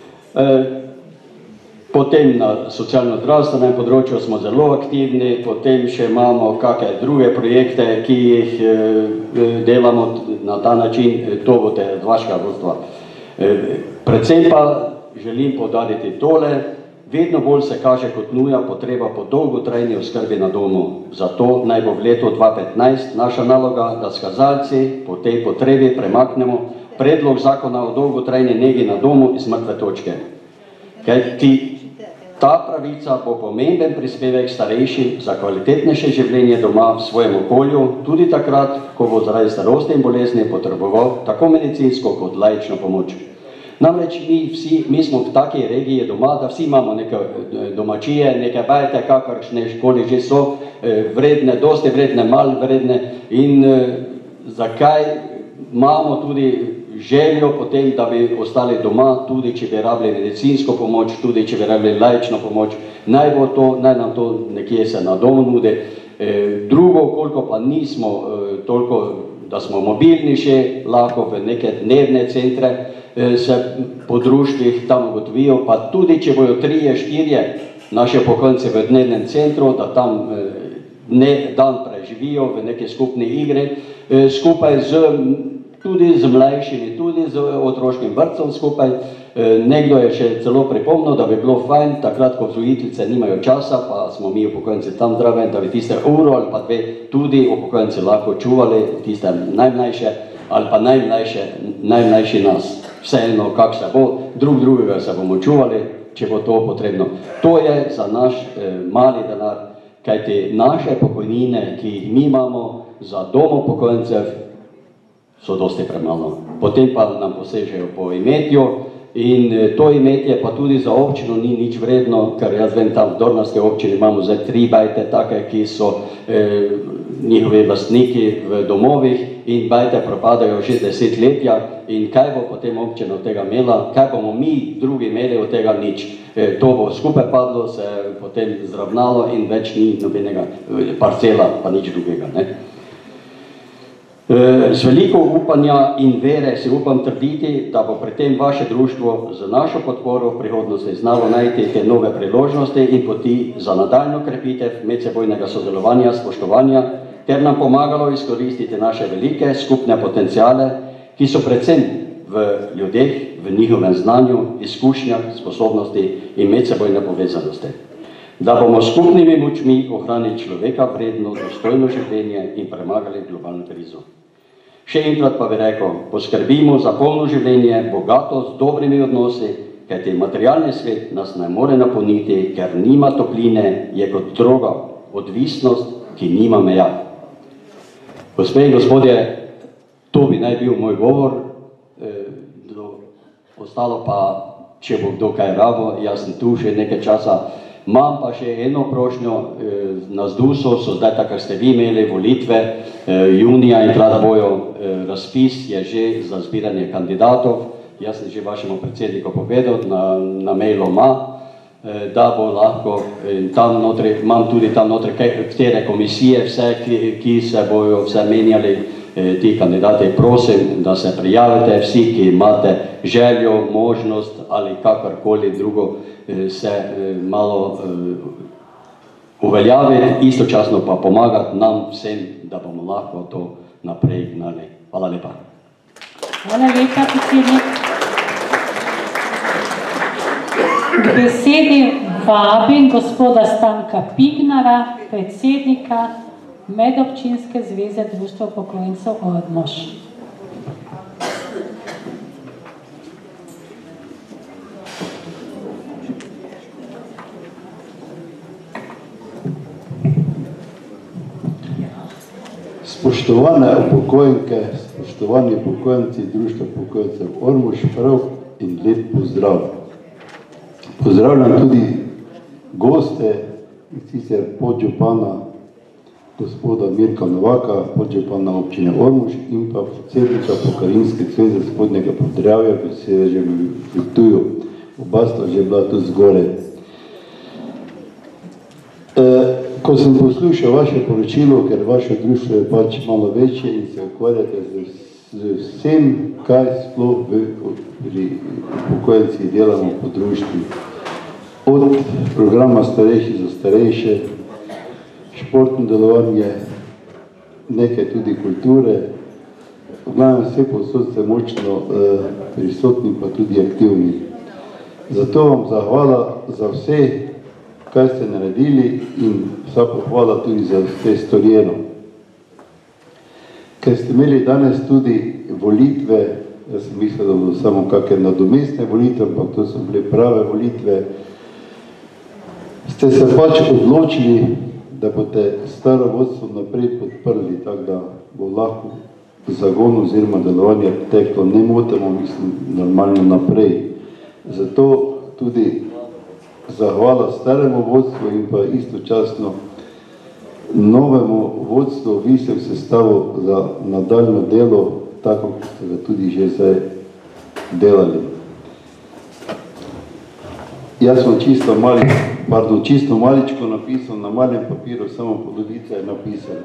Potem na socialno-zdravstvenem področju smo zelo aktivni, potem še imamo kakšne druge projekte, ki jih delamo na ta način, to bote od vašega vodstva. Predvsem pa želim poudariti tole, vedno bolj se kaže kot nuja potreba po dolgotrajni oskrbi na domu. Zato naj bo v letu 2015 naša naloga, da s kazalci po tej potrebi premaknemo predlog zakona o dolgotrajni negi na domu iz mrtve točke. Kajti ta pravica bo pomemben prispevek starejšim za kvalitetnejše življenje doma v svojem okolju, tudi takrat, ko bo zaradi starosti in bolezni potreboval tako medicinsko kot laično pomoč. Namreč mi smo v taki regiji doma, da vsi imamo neke domačije, neke bajte, kakršne školi že so, vredne, dosti vredne, malo vredne in zakaj imamo tudi željo potem, da bi ostali doma, tudi če bi rabili medicinsko pomoč, tudi če bi rabili laično pomoč, naj nam to nekje se na domu nudi. Drugo, koliko pa nismo toliko, da smo mobilni še, lahko v neke dnevne centre se po društvih tam ugotovijo, pa tudi če bojo 3-4 naše upokojenci v dnevnem centru, da tam dan preživijo v neke skupne igre, skupaj tudi z mlajšimi, tudi z otroškim vrtcem skupaj. Nekdo je še celo pripomnil, da bi bilo fajn, takrat, ko vzgojiteljice nimajo časa, pa smo mi upokojenci tam zraven, da bi tiste uro ali pa 2 tudi upokojenci lahko čuvali, tiste najmlajše ali pa najmlajši nas. Vseeno, kak se bo, drugega se bomo čuvali, če bo to potrebno. To je za naš mali denar, kajti naše pokojnine, ki jih mi imamo za dom upokojencev, so dosti premalo. Potem pa nam posežejo po imetju in to imetje pa tudi za občino ni nič vredno, ker jaz vem, tam v Dornavski občini imamo zdaj 3 bajte take, ki so njihovi lastniki v domovih in bajte propadajo že desetletja in kaj bo potem občina od tega imela, kaj bomo mi drugi imeli od tega nič. To bo skupaj padlo, se potem zravnalo in več ni nobenega parcela, pa nič drugega. Z veliko upanja in vere si upam trditi, da bo pri tem vaše društvo z našo podporo v prihodnosti znalo najti te nove priložnosti in poti za nadaljnjo krepitev medsebojnega sodelovanja, spoštovanja, ter nam pomagalo izkoristiti naše velike skupne potenciale, ki so predvsem v ljudeh, v njihovem znanju, izkušnjah, sposobnosti in medsebojne povezanosti. Da bomo skupnimi močmi ohranili človeka vredno, dostojno življenje in premagali globalno krizo. Še enkrat pa bi rekel, poskrbimo za polno življenje, bogato z dobrimi odnosi, kajti materialni svet nas ne more napolniti, ker nima topline, je kot droga, odvisnost, ki nima meja. Gospe in gospodje, to bi naj bil moj govor, ostalo pa, če bo kdo kaj rabo, jaz sem tu še nekaj časa, Imam pa še eno prošnjo, na ZDUS-u so zdaj, tako ste vi imeli volitve, junija in krat bojo, razpis je že za zbiranje kandidatov. Jaz sem že vašemu predsedniku povedal, na mailu ima, da bo lahko, tam notri, imam tudi tam notri, katere komisije vse, ki se bojo vse menjali, ti kandidati, prosim, da se prijavite vsi, ki imate željo, možnost ali kakorkoli drugo se malo uveljaviti, istočasno pa pomagati nam vsem, da bomo lahko to naprej gnali. Hvala lepa. Hvala lepa, predsednik. K besedi vabim gospoda Stanka Pignara, predsednika Medobčinske zveze društva upokojencev Ormož. Spoštovane upokojenke, spoštovani upokojenci društva upokojencev Ormož, prav in lep pozdrav. Pozdravljam tudi goste, sicer podžupana gospoda Mirka Novaka, podžupana občine Ormož in pa predsednika Pokrajinske zveze Spodnjega Podravja, ki se že v Ptuju. Oba sta že bila tu zgore. Ko sem poslušal vaše poročilo, ker vaše društvo je pač malo večje in se ukvarjate z vsem, kaj sploh pri upokojencih delamo po društvu. Od programa starejši za starejše, športno delovanje, nekaj tudi kulture, v glavnem vse povsod ste močno prisotni pa tudi aktivni. Zato vam zahvala za vse, kaj ste naredili in vsa pohvala tudi za vse storjeno. Ker ste imeli danes tudi volitve, jaz sem mislil, da bodo samo kakšne nadomestne volitve, ampak to so bile prave volitve, ste se pač odločili, da boste staro vodstvo naprej podprli, tako da bo lahko zagon oziroma delovanje teklo nemoteno, mislim, normalno naprej. Zato tudi zahvala staremu vodstvu in pa istočasno novemu vodstvu visok sestavu za nadaljno delo, tako kot ste ga tudi že zdaj delali. Jaz sem čisto maličko napisal, na malem papiru, samo polovica je napisana.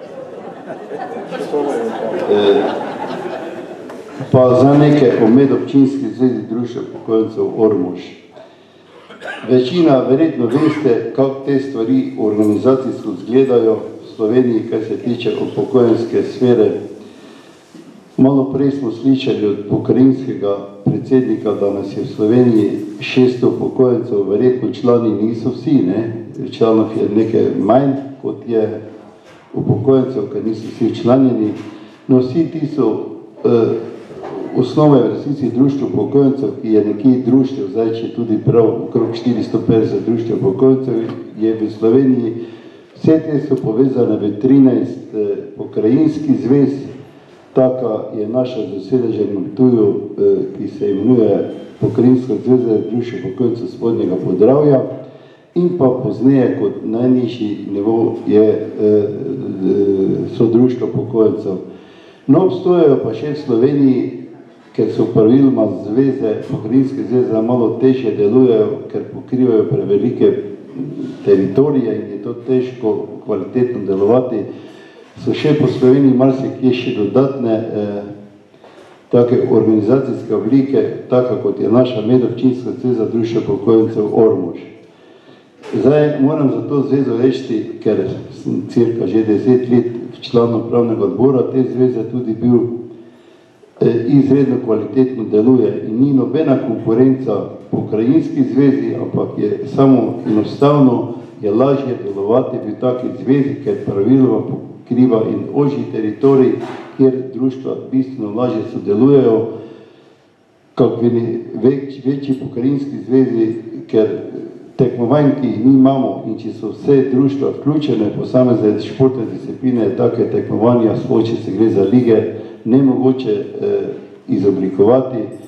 Pa za nekaj o Medobčinski zvezi društva upokojencev Ormož. Večina verjetno veste, kako te stvari organizacijsko izgledajo v Sloveniji, kaj se tiče upokojenske sfere. Malo prej smo slišali od pokrajinskega predsednika, da nas je v Sloveniji 600 upokojencev, verjetno člani niso vsi, ne? Članov je nekaj manj, kot je upokojencev, ker niso vsi članjeni. No, vsi ti so osnove v resnici društva upokojencev, ki je nekje društvo, zdaj če tudi prav okrog 450 društva upokojencev je v Sloveniji. Vse te so povezane v 13 pokrajinskih zvez, taka je naša zasedežen v Ptuju, ki se imenuje Pokrajinska zveza društva upokojencev Spodnjega Podravja in pa pozneje kot najnižji nivo so društva upokojencev. No, obstojajo pa še v Sloveniji, ker so praviloma zveze, pokrajinske zveze malo težje delujejo, ker pokrivajo prevelike teritorije in je to težko kvalitetno delovati, so še po Sloveniji marsikje še dodatne take organizacijske oblike, taka kot je naša Medobčinska zveza društva upokojencev Ormož. Zdaj moram za to zvezo reči, ker sem cirka že 10 let član upravnega odbora te zveze tudi bil, izredno kvalitetno deluje in ni nobena konkurenca pokrajinski zvezi, ampak je samo enostavno je lažje delovati v taki zvezi, ker praviloma pokriva in ožji teritorij, kjer društva bistveno lažje sodelujejo, kot v večji pokrajinski zvezi, ker tekmovanj, ki jih mi imamo in če so vse društva vključene, posamezne športne discipline, take tekmovanja, sploh če se gre za lige, nemogoče izoblikovati.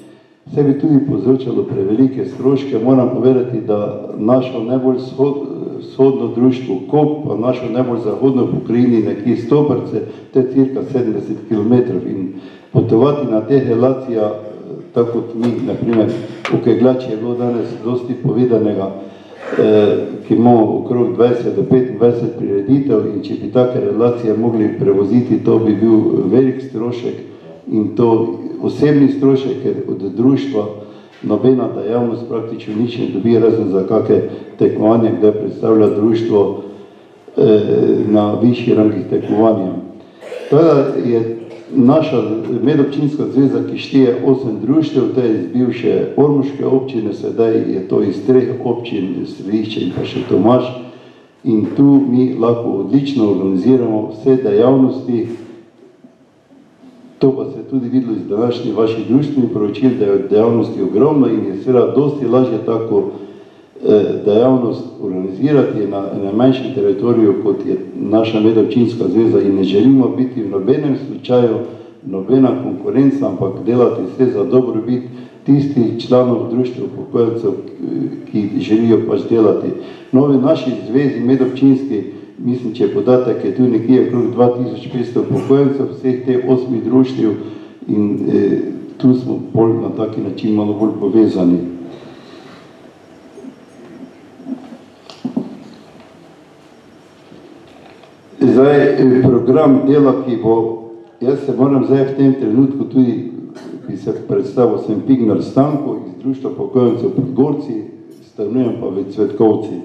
se bi tudi povzročalo prevelike stroške. Moram povedati, da našo najbolj vzhodno društvo KOP, pa našo najbolj zahodno pokrajini nekje Stobrce, to je cirka 70 km in potovati na teh relacijah, tako kot mi, naprimer, v Kegljači je bilo danes dosti povedanega, ki imamo okrog 20 do 25 prireditev in če bi take relacije mogli prevoziti, to bi bil velik strošek in to osebni strošek, ker od društva nobena dejavnost praktično nič ne dobi, razen za kakšne tekmovanje, kde predstavlja društvo na višji rangih tekmovanja. Teda je naša medobčinska zveza, ki šteje 8 društev, to je iz bivše ormoške občine, sedaj je to iz 3 občin, Središče in pa še Tomaž. In tu mi lahko odlično organiziramo vse dejavnosti. To pa se je tudi videlo iz današnjih vaših društvenih poročil, da je dejavnosti ogromno in je seveda dosti lažje tako dejavnost organizirati na manjšem teritoriju, kot je naša medobčinska zveza, in ne želimo biti v nobenem slučaju nobena konkurenca, ampak delati vse za dobrobit tistih članov društva upokojencev, ki želijo pač delati. No, v naši zvezi medobčinski, mislim, če podatek je tu nekje okrog 2500 upokojencev vseh teh 8 društev in tu smo bolj na taki način malo bolj povezani. Zdaj, program dela, ki bo, jaz se moram zdaj v tem trenutku tudi, bi se predstavil, sem Pignar Stanko iz Društva upokojencev Podgorci, stanujem pa v Cvetkovci.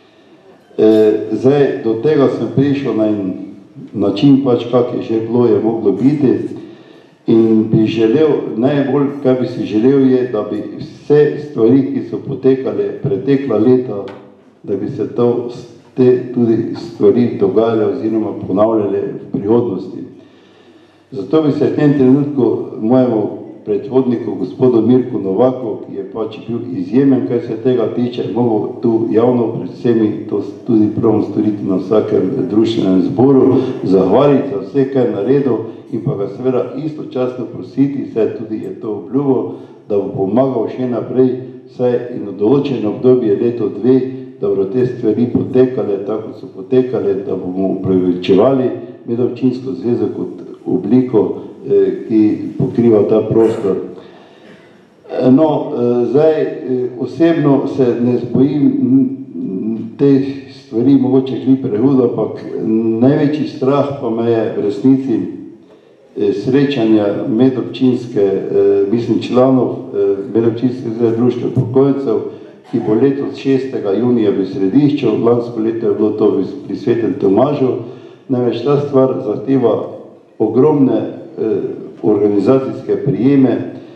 Zdaj, do tega sem prišel na en način, pač kak je že bilo, je moglo biti in bi želel, najbolj, kaj bi si želel je, da bi vse stvari, ki so potekale pretekla leta, da bi se te tudi stvari dogajale oziroma ponavljale v prihodnosti. Zato bi se v tem trenutku mojemu predhodniku, gospodu Mirku Novaku, ki je pač bil izjemen, kaj se tega tiče, mogel tu javno pred vsemi to tudi probam storiti na vsakem društvenem zboru, zahvaliti za vse, kaj je naredil in pa ga seveda istočasno prositi, saj tudi je to obljubo, da bo pomagal še naprej, saj in v določeno obdobje leto 2, da bodo te stvari potekale, tako so potekale, da bomo upravičevali medobčinsko zvezo kot obliko, ki pokriva ta prostor. No, zdaj osebno se ne zbojim te stvari, mogoče kli prehudo, ampak največji strah pa me je v resnici srečanja medobčinske, mislim, članov medobčinske zveze društva upokojencev, ki bo letos 6. junija v Središču, lansko leto je bilo to pri Svetem Tomažu. Namreč ta stvar zahteva ogromne organizacijske prijeme,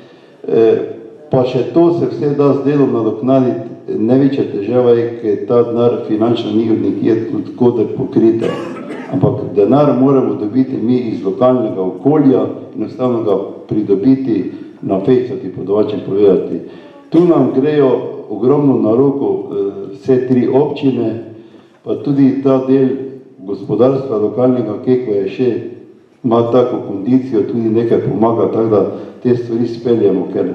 pa še to se vse da z delom nadoknaditi. Največja težava je, ker ta denar finančno ni od nekje od koder pokrita. Ampak denar moramo dobiti mi iz lokalnega okolja, enostavno ga pridobiti na fejcati, po domače povedati. Tu nam grejo ogromno na roko vse 3 občine, pa tudi ta del gospodarstva lokalnega, Keko je še, ima tako kondicijo, tudi nekaj pomaga, tako da te stvari speljamo, ker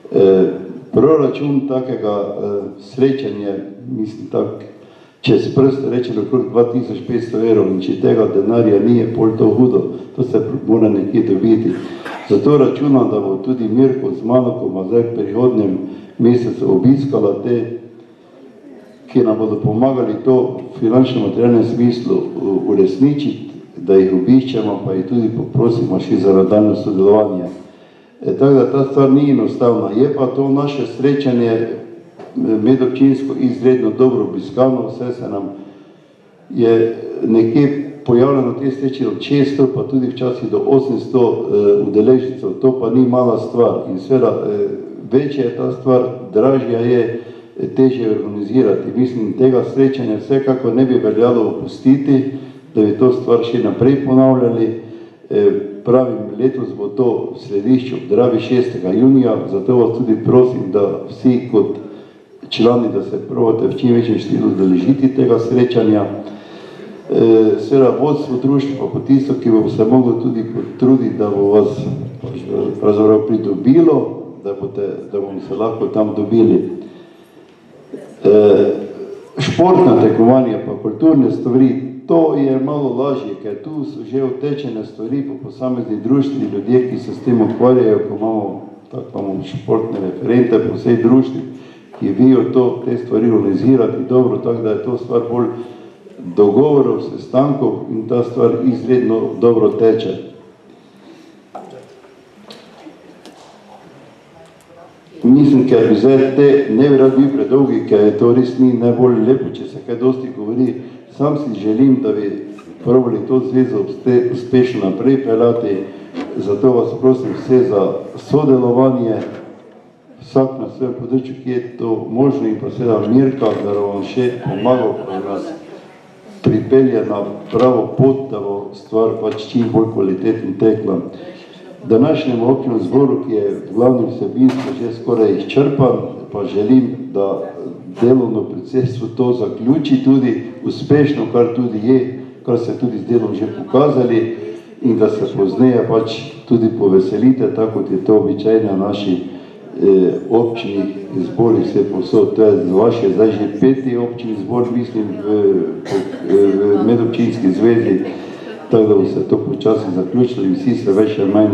proračun takega srečanja, mislim tak, čez prst rečeno okrog 2500 evrov in če tega denarja ni, je pol to hudo, to se mora nekje dobiti. Zato računam, da bo tudi Mirko z mano, ko ima zdaj v prihodnjem mesecu obiskala te, ki nam bodo pomagali to v finančno-materialnem smislu uresničiti, da jih obiščemo, pa jih tudi poprosimo še za nadaljnje sodelovanje. Tako da ta stvar ni enostavna. Je pa to naše srečanje medobčinsko izredno dobro obiskano, vse se nam je nekje pojavljeno te sreče od 600, pa tudi včasih do 800 udeležencev, to pa ni mala stvar. In seveda, večja je ta stvar, dražja je, težje organizirati. Mislim, tega srečanja vsekako ne bi veljalo opustiti, da bi to stvar še naprej ponavljali. Pravim, letos bo to v Središču ob Dravi 6. junija, zato vas tudi prosim, da vsi kot člani, da se probate v čim večjem številu udeležiti tega srečanja. Seveda vodstvo društva, pa po tisto, ki bo se moglo tudi potruditi, da bo vas pravzaprav pridobilo da bomo se lahko tam dobili. Športna tekmovanja pa kulturne stvari, to je malo lažje, ker tu so že utečene stvari po posameznih društvih, ljudje, ki se s tem ukvarjajo, ko imamo športne referente po vsej društvi, ki vijo te stvari organizirati dobro, tako da je to stvar bolj dogovorov, sestankov in ta stvar izredno dobro teče. Mislim, ker bi zdaj ne bi rad bil predolgi, ker to res ni najbolj lepo, če se kaj dosti govori. Sam si želim, da bi probali to zvezo uspešno naprej peljati, zato vas prosim vse za sodelovanje, vsak na svojem področju, ki je to možno, in pa seveda Mirka, da vam še pomagal, ko nas pripelje na pravo pot, da bo stvar pač čim bolj kvalitetno tekla. Današnjemu občinskemu zboru, ki je v glavnem vsebinsko že skoraj izčrpan, pa želim, da delovno predsedstvo to zaključi tudi uspešno, kar tudi je, kar se tudi z delom že pokazali, in da se pozneje pač tudi poveselite, tako kot je to običajno naši občini zbori vse posod. To je z vaše zdaj že 5. občini zbor, mislim, v medobčinski zvezi, tako da bo se to počasi zaključili, vsi se več ali manj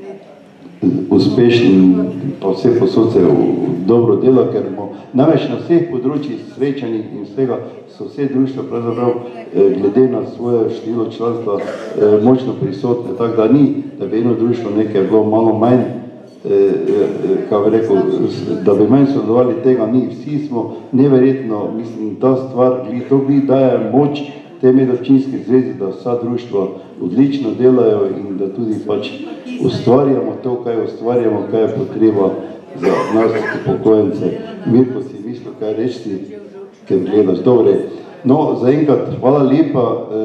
uspešni, pa vse posod se dobro dela, ker bomo namreč na vseh področjih srečanih in vsega so vse društva pravzaprav glede na svoje število članstva močno prisotne, tako da ni, da bi eno društvo nekaj bilo malo manj, kaj bi rekel, da bi manj sodelovali, tega ni, vsi smo neverjetno, mislim, ta stvar, to daje moč te medobčinske zvezi, da vsa društva odlično delajo in da tudi pač ustvarjamo to, kaj ustvarjamo, kaj je potreba za nas upokojence. Mirko, si mislil, kaj reči, ker gledaš. Dobre, no, zaenkrat, hvala lepa,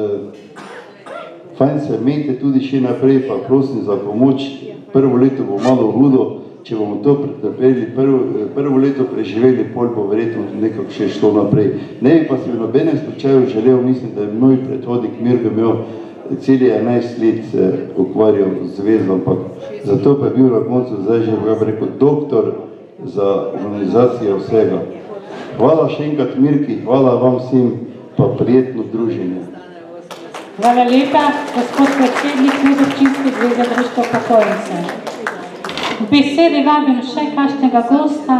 fajn se imejte tudi še naprej, pa prosim za pomoč. Prvo leto bo malo hudo, če bomo to pretrpeli, prvo leto preživeli, pol bo verjetno nekako še šlo naprej. Ne bi pa se v nobenem slučaju želel, mislim, da je moj predhodnik Mirko imel celi 11 let se ukvarjal z zvezo, ampak zato pa je bil na koncu zdaj že, kako bi rekel, doktor za organizacijo vsega. Hvala še enkrat Mirki, hvala vam vsem, pa prijetno druženje. Hvala lepa, gospod predsednik Medobčinske zveze društva upokojencev. V besedi vabim še kakšnega gosta.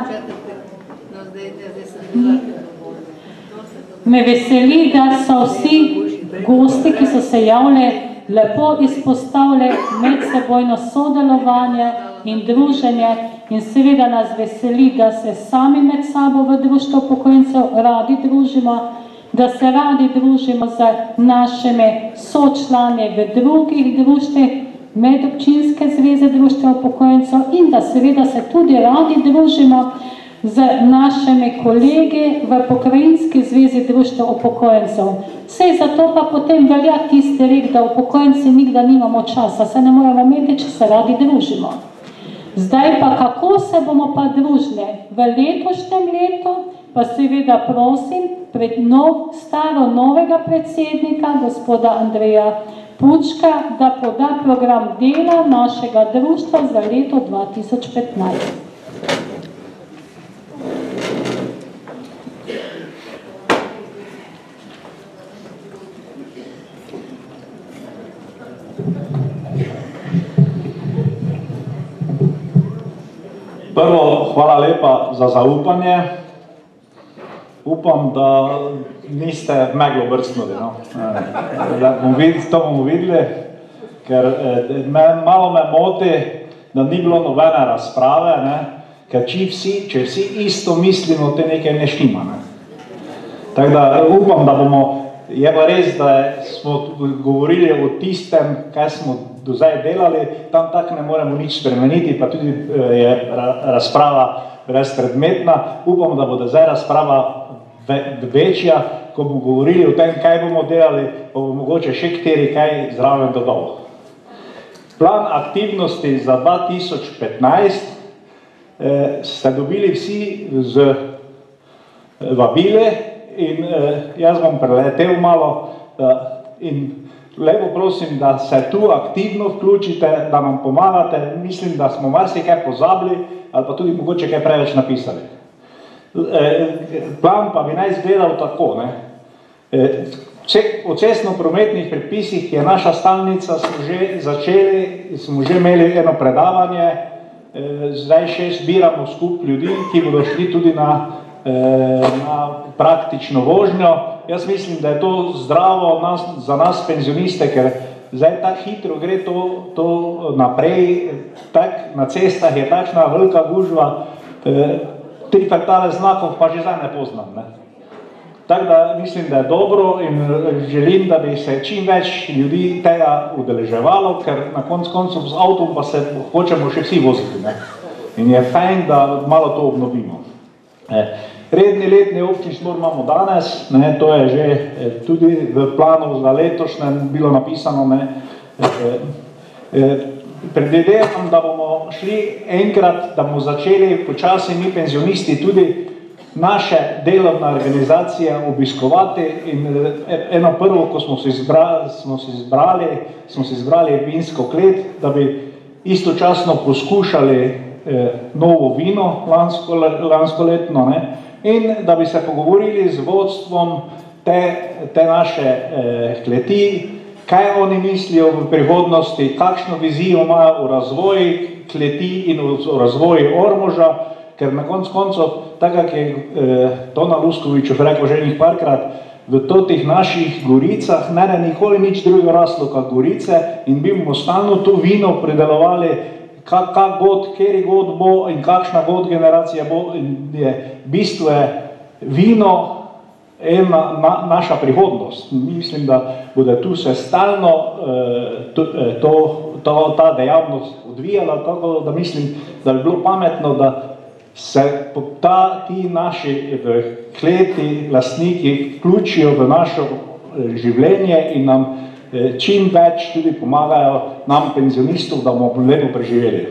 Me veseli, da so vsi gosti, ki so se javili, lepo izpostavili medsebojno sodelovanje in druženje, in seveda nas veseli, da se sami med sabo v društvu upokojencev radi družimo, da se radi družimo z našimi sočlani v drugih društvih Medobčinske zveze društva upokojencev in da seveda se tudi radi družimo z našimi kolegi v Pokrajinski zvezi društva upokojencev. Sej zato pa potem velja tisti rek, da upokojenci nikdar nimamo časa, se ne moramo imeti, če se radi družimo. Zdaj pa kako se bomo pa družili? V letošnjem letu pa seveda prosim pred novega predsednika, gospoda Andreja Pučka, da poda program dela našega društva za leto 2015. Prvo, hvala lepa za zaupanje. Upam, da niste meglo brcnuli. No? To bomo videli, ker malo me moti, da ni bilo nobene razprave, ne? Ker če vsi isto mislimo, te nekaj ne štima. Ne? Tako da upam, da bomo, je pa res, da smo govorili o tistem, kaj smo do zdaj delali, tam tako ne moremo nič spremeniti, pa tudi je razprava brezpredmetna. Upam, da bo zdaj razprava večja, ko bomo govorili o tem, kaj bomo delali, pa bo mogoče še kateri kaj zraven dodal. Plan aktivnosti za 2015 ste dobili vsi z vabili in jaz bom preletel malo in lepo prosim, da se tu aktivno vključite, da nam pomagate. Mislim, da smo marsikaj pozabili ali pa tudi mogoče kaj preveč napisali. Plan pa bi naj izgledal tako, ne. O cestno-prometnih predpisih, ki je naša stalnica, smo že začeli, smo že imeli eno predavanje, zdaj še zbiramo skup ljudi, ki bodo šli tudi na praktično vožnjo. Jaz mislim, da je to zdravo za nas penzioniste, ker zdaj tako hitro gre to naprej, na cestah je takšna velika gužva, 3 kvartale znakov pa že zdaj ne poznam, ne. Tako da mislim, da je dobro in želim, da bi se čim več ljudi tega udeleževalo, ker na koncu koncev z avtom pa se hočemo še vsi voziti, ne. In je fajn, da malo to obnovimo. Redni letni občni zbor imamo danes, ne, to je že tudi v planu za letošnjem bilo napisano, ne. Predvidevam, da bomo šli enkrat, da bomo začeli počasi mi penzionisti tudi naše delovne organizacije obiskovati in eno prvo, ko smo si izbrali vinsko klet, da bi istočasno poskušali novo vino lanskoletno, ne, in da bi se pogovorili z vodstvom te naše kleti, kaj oni mislijo v prihodnosti, kakšno vizijo imajo o razvoju kleti in o razvoju Ormoža, ker na koncu koncev, tako jak je Tona Luskovičev rekel že enih parkrat, v totih naših goricah ne je nikoli nič drugo raslo kot gorice in bi bomo stalno to vino pridelovali, kak god, kjeri god bo in kakšna god generacija bo, bistvo je vino naša prihodnost. Mislim, da bude tu se stalno ta dejavnost odvijala, tako da mislim, da bi bilo pametno, da se ti naši kleti, lastniki vključijo v naše življenje in nam čim več tudi pomagajo nam penzionistov, da bomo lepo preživeli.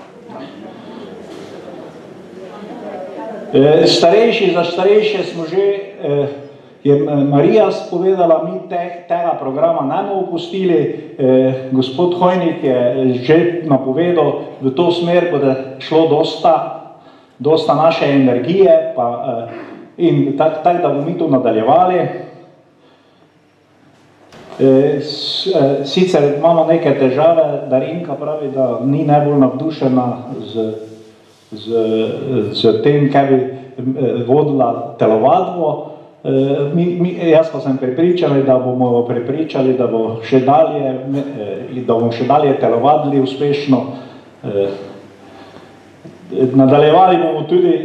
Starejši, za starejše smo že, je Marija spovedala, mi tega programa ne bomo opustili, gospod Hojnik je že napovedal, v to smer bo šlo dosta naše energije in tako, da bomo mi to nadaljevali. Sicer imamo neke težave, Darinka pravi, da ni najbolj navdušena z tem, kaj bi vodila telovadbo. Jaz pa sem prepričali, da bomo prepričali, da bomo še dalje telovadili uspešno. Nadaljevali bomo tudi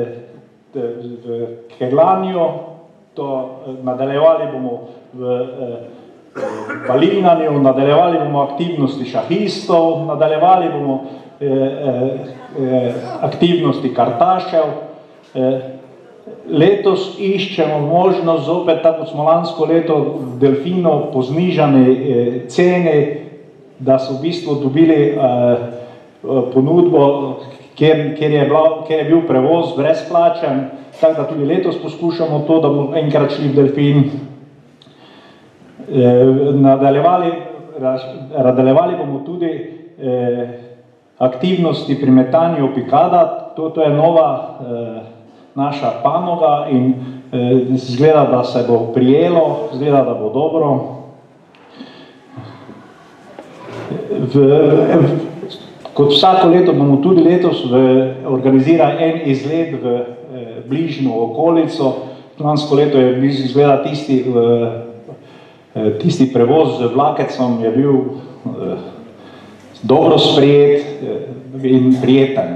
v Kerlanju, nadaljevali bomo v balinanju, nadaljevali bomo aktivnosti šahistov, nadaljevali bomo aktivnosti kartašev. Letos iščemo možnost zopet, tako smo lansko leto delfinov po znižani ceni, da so v bistvu dobili ponudbo, kjer je bil prevoz brezplačen, tako da tudi letos poskušamo to, da bomo enkrat šli v delfin. Nadaljevali bomo tudi aktivnosti pri metanju pikada, to je nova naša panoga in izgleda, da se bo prijelo, izgleda, da bo dobro. Kot vsako leto bomo tudi letos organizirali en izlet v bližnjo okolico. Lansko leto je izgleda tisti prevoz z vlakecom je bil dobro sprejet in prijeten.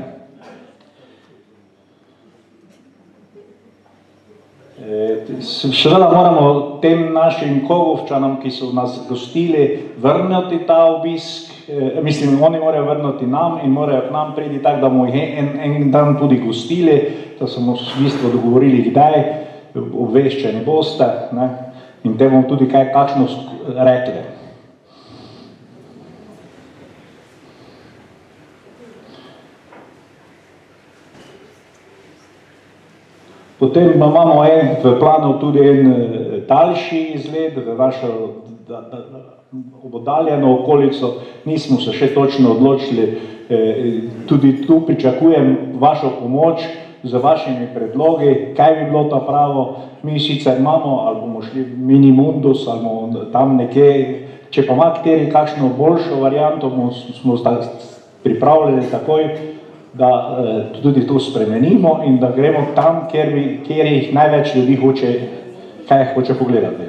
Seveda moramo tem našim Kogovčanom, ki so nas gostili, vrniti ta obisk. Mislim, oni morajo vrniti nam in morajo k nam priti tako, da bomo jih en dan tudi gostili, da smo v bistvu dogovorili, kdaj, obveščeni boste, ne, in te bomo tudi kakšno rekli. Potem imamo v planu tudi en daljši izlet v našo oddaljeno okolico, nismo se še točno odločili, tudi tu pričakujem vašo pomoč z vašimi predlogi, kaj bi bilo ta pravo. Mi sicer imamo, ali bomo šli Minimundus, ali bomo tam nekje, če pa ima kateri kakšno boljšo varianto, smo pripravljeni takoj, da tudi to spremenimo in da gremo tam, kjer jih največ ljudi hoče, kaj hoče pogledati.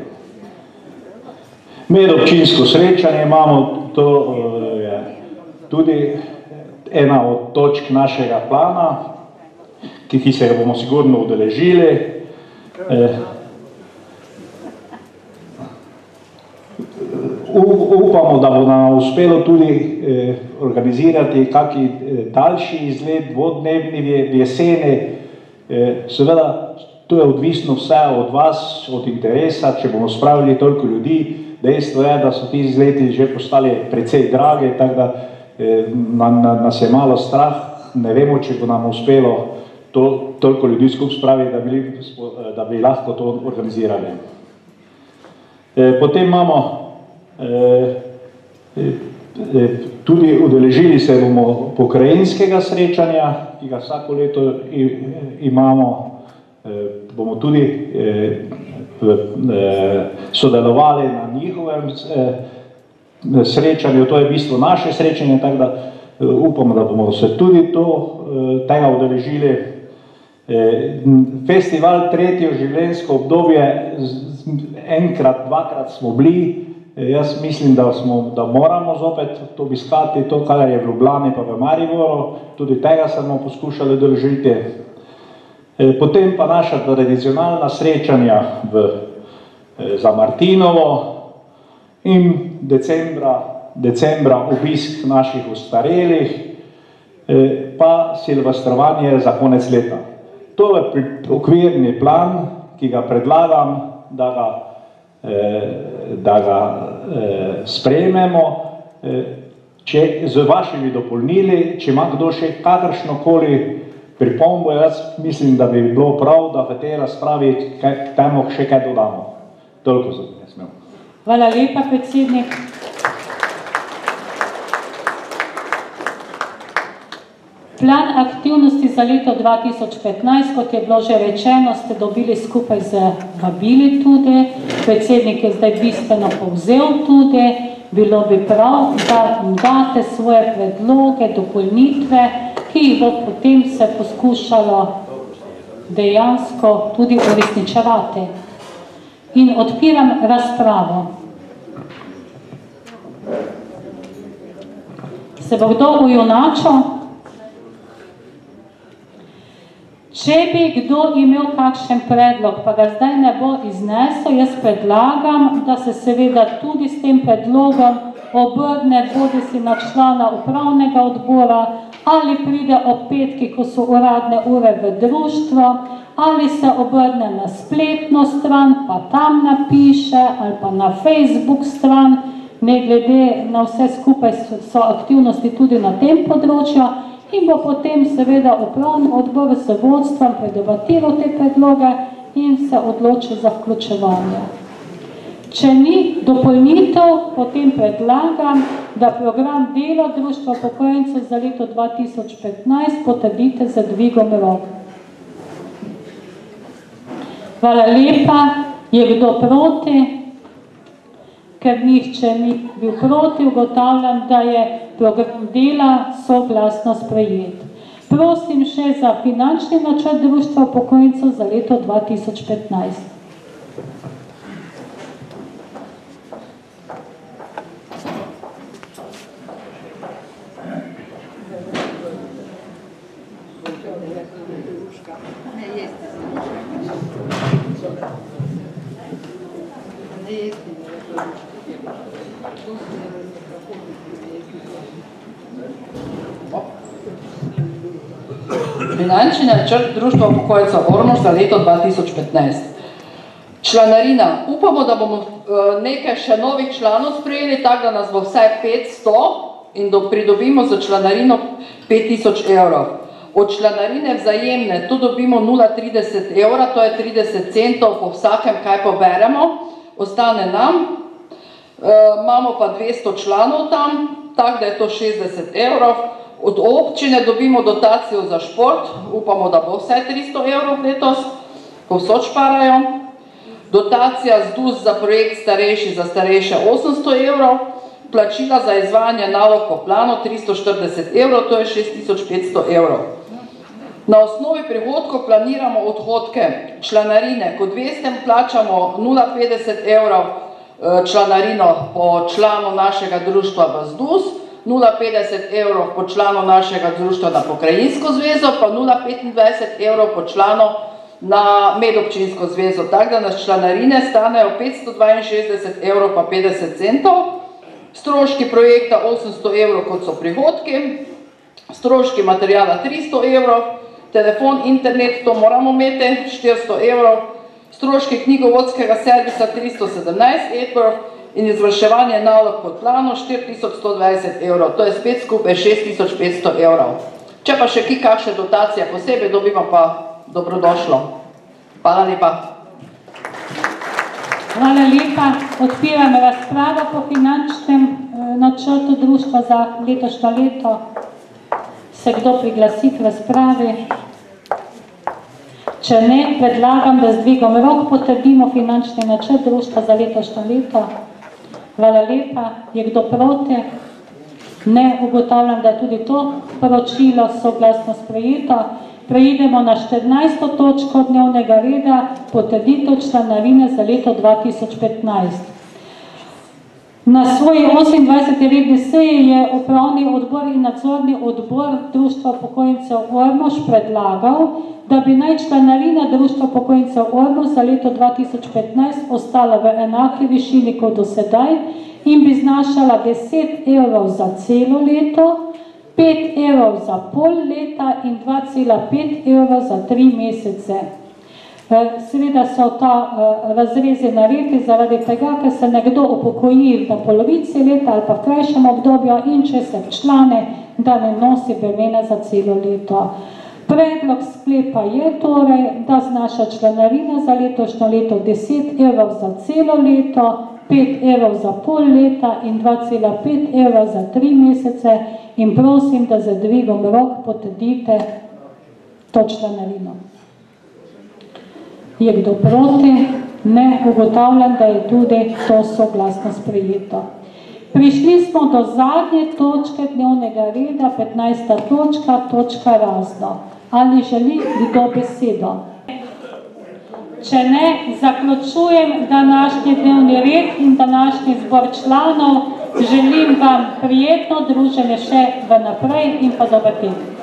Medobčinsko srečanje imamo, to je tudi ena od točk našega plana, ki se ga bomo sigurno udeležili. Upamo, da bo nam uspelo tudi organizirati kakšen daljši izlet, dvodnevni v jeseni. Seveda, to je odvisno vse od vas, od interesa, če bomo spravili toliko ljudi. Dejstvo je, da so ti izleti že postali precej dragi, tako da nas je malo strah. Ne vemo, če bo nam uspelo toliko ljudi skupaj spraviti, da bi lahko to organizirali. Potem imamo tudi udeležili se bomo pokrajinskega srečanja, ki ga vsako leto imamo, bomo tudi sodelovali na njihovem srečanju, to je v bistvu naše srečanje, tako da upamo, da bomo se tudi tega udeležili. Festival Tretje življenjsko obdobje, enkrat, dvakrat smo bili, jaz mislim, da moramo zopet obiskati to, kar je v Ljubljani pa v Mariboru, tudi tega se bomo poskušali udeležiti. Potem pa naša tradicionalna srečanja za Martinovo in decembra obisk naših ostarelih, pa silvestrovanje za konec leta. To je okvirni plan, ki ga predlagam, da ga sprejmemo, z vašimi dopolnili, če ima kdo še kakršnokoli pripombo, jaz mislim, da bi bilo prav, da v tej razpravi temu še kaj dodamo. Toliko za ne smem. Hvala lepa, predsednik. Plan aktivnosti za leto 2015, kot je bilo že rečeno, ste dobili skupaj z vabili tudi. Predsednik je zdaj bistveno povzel tudi. Bilo bi prav, da date svoje predloge, dopolnitve, ki jih bo potem se poskušalo dejansko tudi uresničevati. In odpiram razpravo. Se bo kdo ujunačil? Če bi kdo imel kakšen predlog, pa ga zdaj ne bo iznesel, jaz predlagam, da se seveda tudi s tem predlogom obrne bodisi na člana upravnega odbora, ali pride ob petkih, ko so uradne ure v društvo, ali se obrne na spletno stran, pa tam napiše, ali pa na Facebook stran, ne glede na vse skupaj so aktivnosti tudi na tem področju, in bo potem seveda upravni odbor z vodstvom predebatiral te predloge in se odločil za vključevanje. Če ni dopolnitev, potem predlagam, da program dela Društva upokojencev za leto 2015 potrdite z dvigom rok. Hvala lepa. Je kdo proti? Ker nihče ni bil proti, ugotavljam, da je program dela soglasno sprejet. Prosim še za finančni načrt Društva upokojencev za leto 2015. Finančni načrt Društva upokojencev Ormož za leto 2015. Članarina. Upamo, da bomo nekaj še novih članov sprejeli, tako da nas bo vsaj 500 in pridobimo za članarino 5000 evrov. Od članarine vzajemne, tu dobimo 0,30 evra, to je 30 centov po vsakem, kaj poberemo, ostane nam. imamo pa 200 članov tam, tako da je to 60 evrov. Od občine dobimo dotacijo za šport, upamo, da bo vsaj 300 evrov letos, povsod šparajo. Dotacija ZDUS za projekt starejši za starejše 800 evrov, plačila za izvajanje nalog po planu 340 evrov, to je 6500 evrov. Na osnovi prihodkov planiramo odhodke članarine. Kot veste, plačamo 0,50 evrov članarino po članu našega društva v ZDUS, 0,50 evrov po članu našega društva na pokrajinsko zvezo, pa 0,25 evrov po članu na medobčinsko zvezo. Tako da nas članarine stanejo 562 evrov pa 50 centov, stroški projekta 800 evrov, kot so prihodki, stroški materijala 300 evrov, telefon, internet, to moramo imeti, 400 evrov, stroški knjigovodskega servisa 317 evrov in izvrševanje nalog pod planu 4120 evrov, to je spet skupaj 6500 evrov. Če pa še ki kakšne dotacije posebej dobimo, pa dobrodošlo. Hvala lepa. Hvala lepa. Odpiram razpravo po finančnem načrtu društva za letošnje leto. Se kdo priglasi k razpravi? Če ne, predlagam, da z dvigom rok potrdimo finančni načrt društva za letošnje leto. Hvala lepa. Je kdo proti? Ne, ugotavljam, da je tudi to poročilo soglasno sprejeto. Preidemo na 14. točko dnevnega reda, potrditev članarine za leto 2015. Na svoji 28. redni seji je upravni odbor in nadzorni odbor Društva upokojencev Ormož predlagal, da bi naj članarina Društva upokojencev Ormož za leto 2015 ostala v enaki višini kot do sedaj in bi znašala 10 evrov za celo leto, 5 evrov za pol leta in 2,5 evrov za 3 mesece. Seveda so ta razrezi naredili zaradi tega, ker se nekdo upokoji na polovici leta ali pa v krajšem obdobju in če se člane, da ne nosi bremena za celo leto. Predlog sklepa je torej, da znaša članarina za letošnjo leto 10 evrov za celo leto, 5 evrov za pol leta in 2,5 evrov za 3 mesece in prosim, da za dvigom rok potrdite to članarino. Je kdo proti? Ne, ugotavljam, da je tudi to soglasno sprejeto. Prišli smo do zadnje točke dnevnega reda, 15. točka, točka razno. Ali želi kdo besedo? Če ne, zaključujem današnji dnevni red in današnji zbor članov. Želim vam prijetno druženje še v naprej in pa dober tek.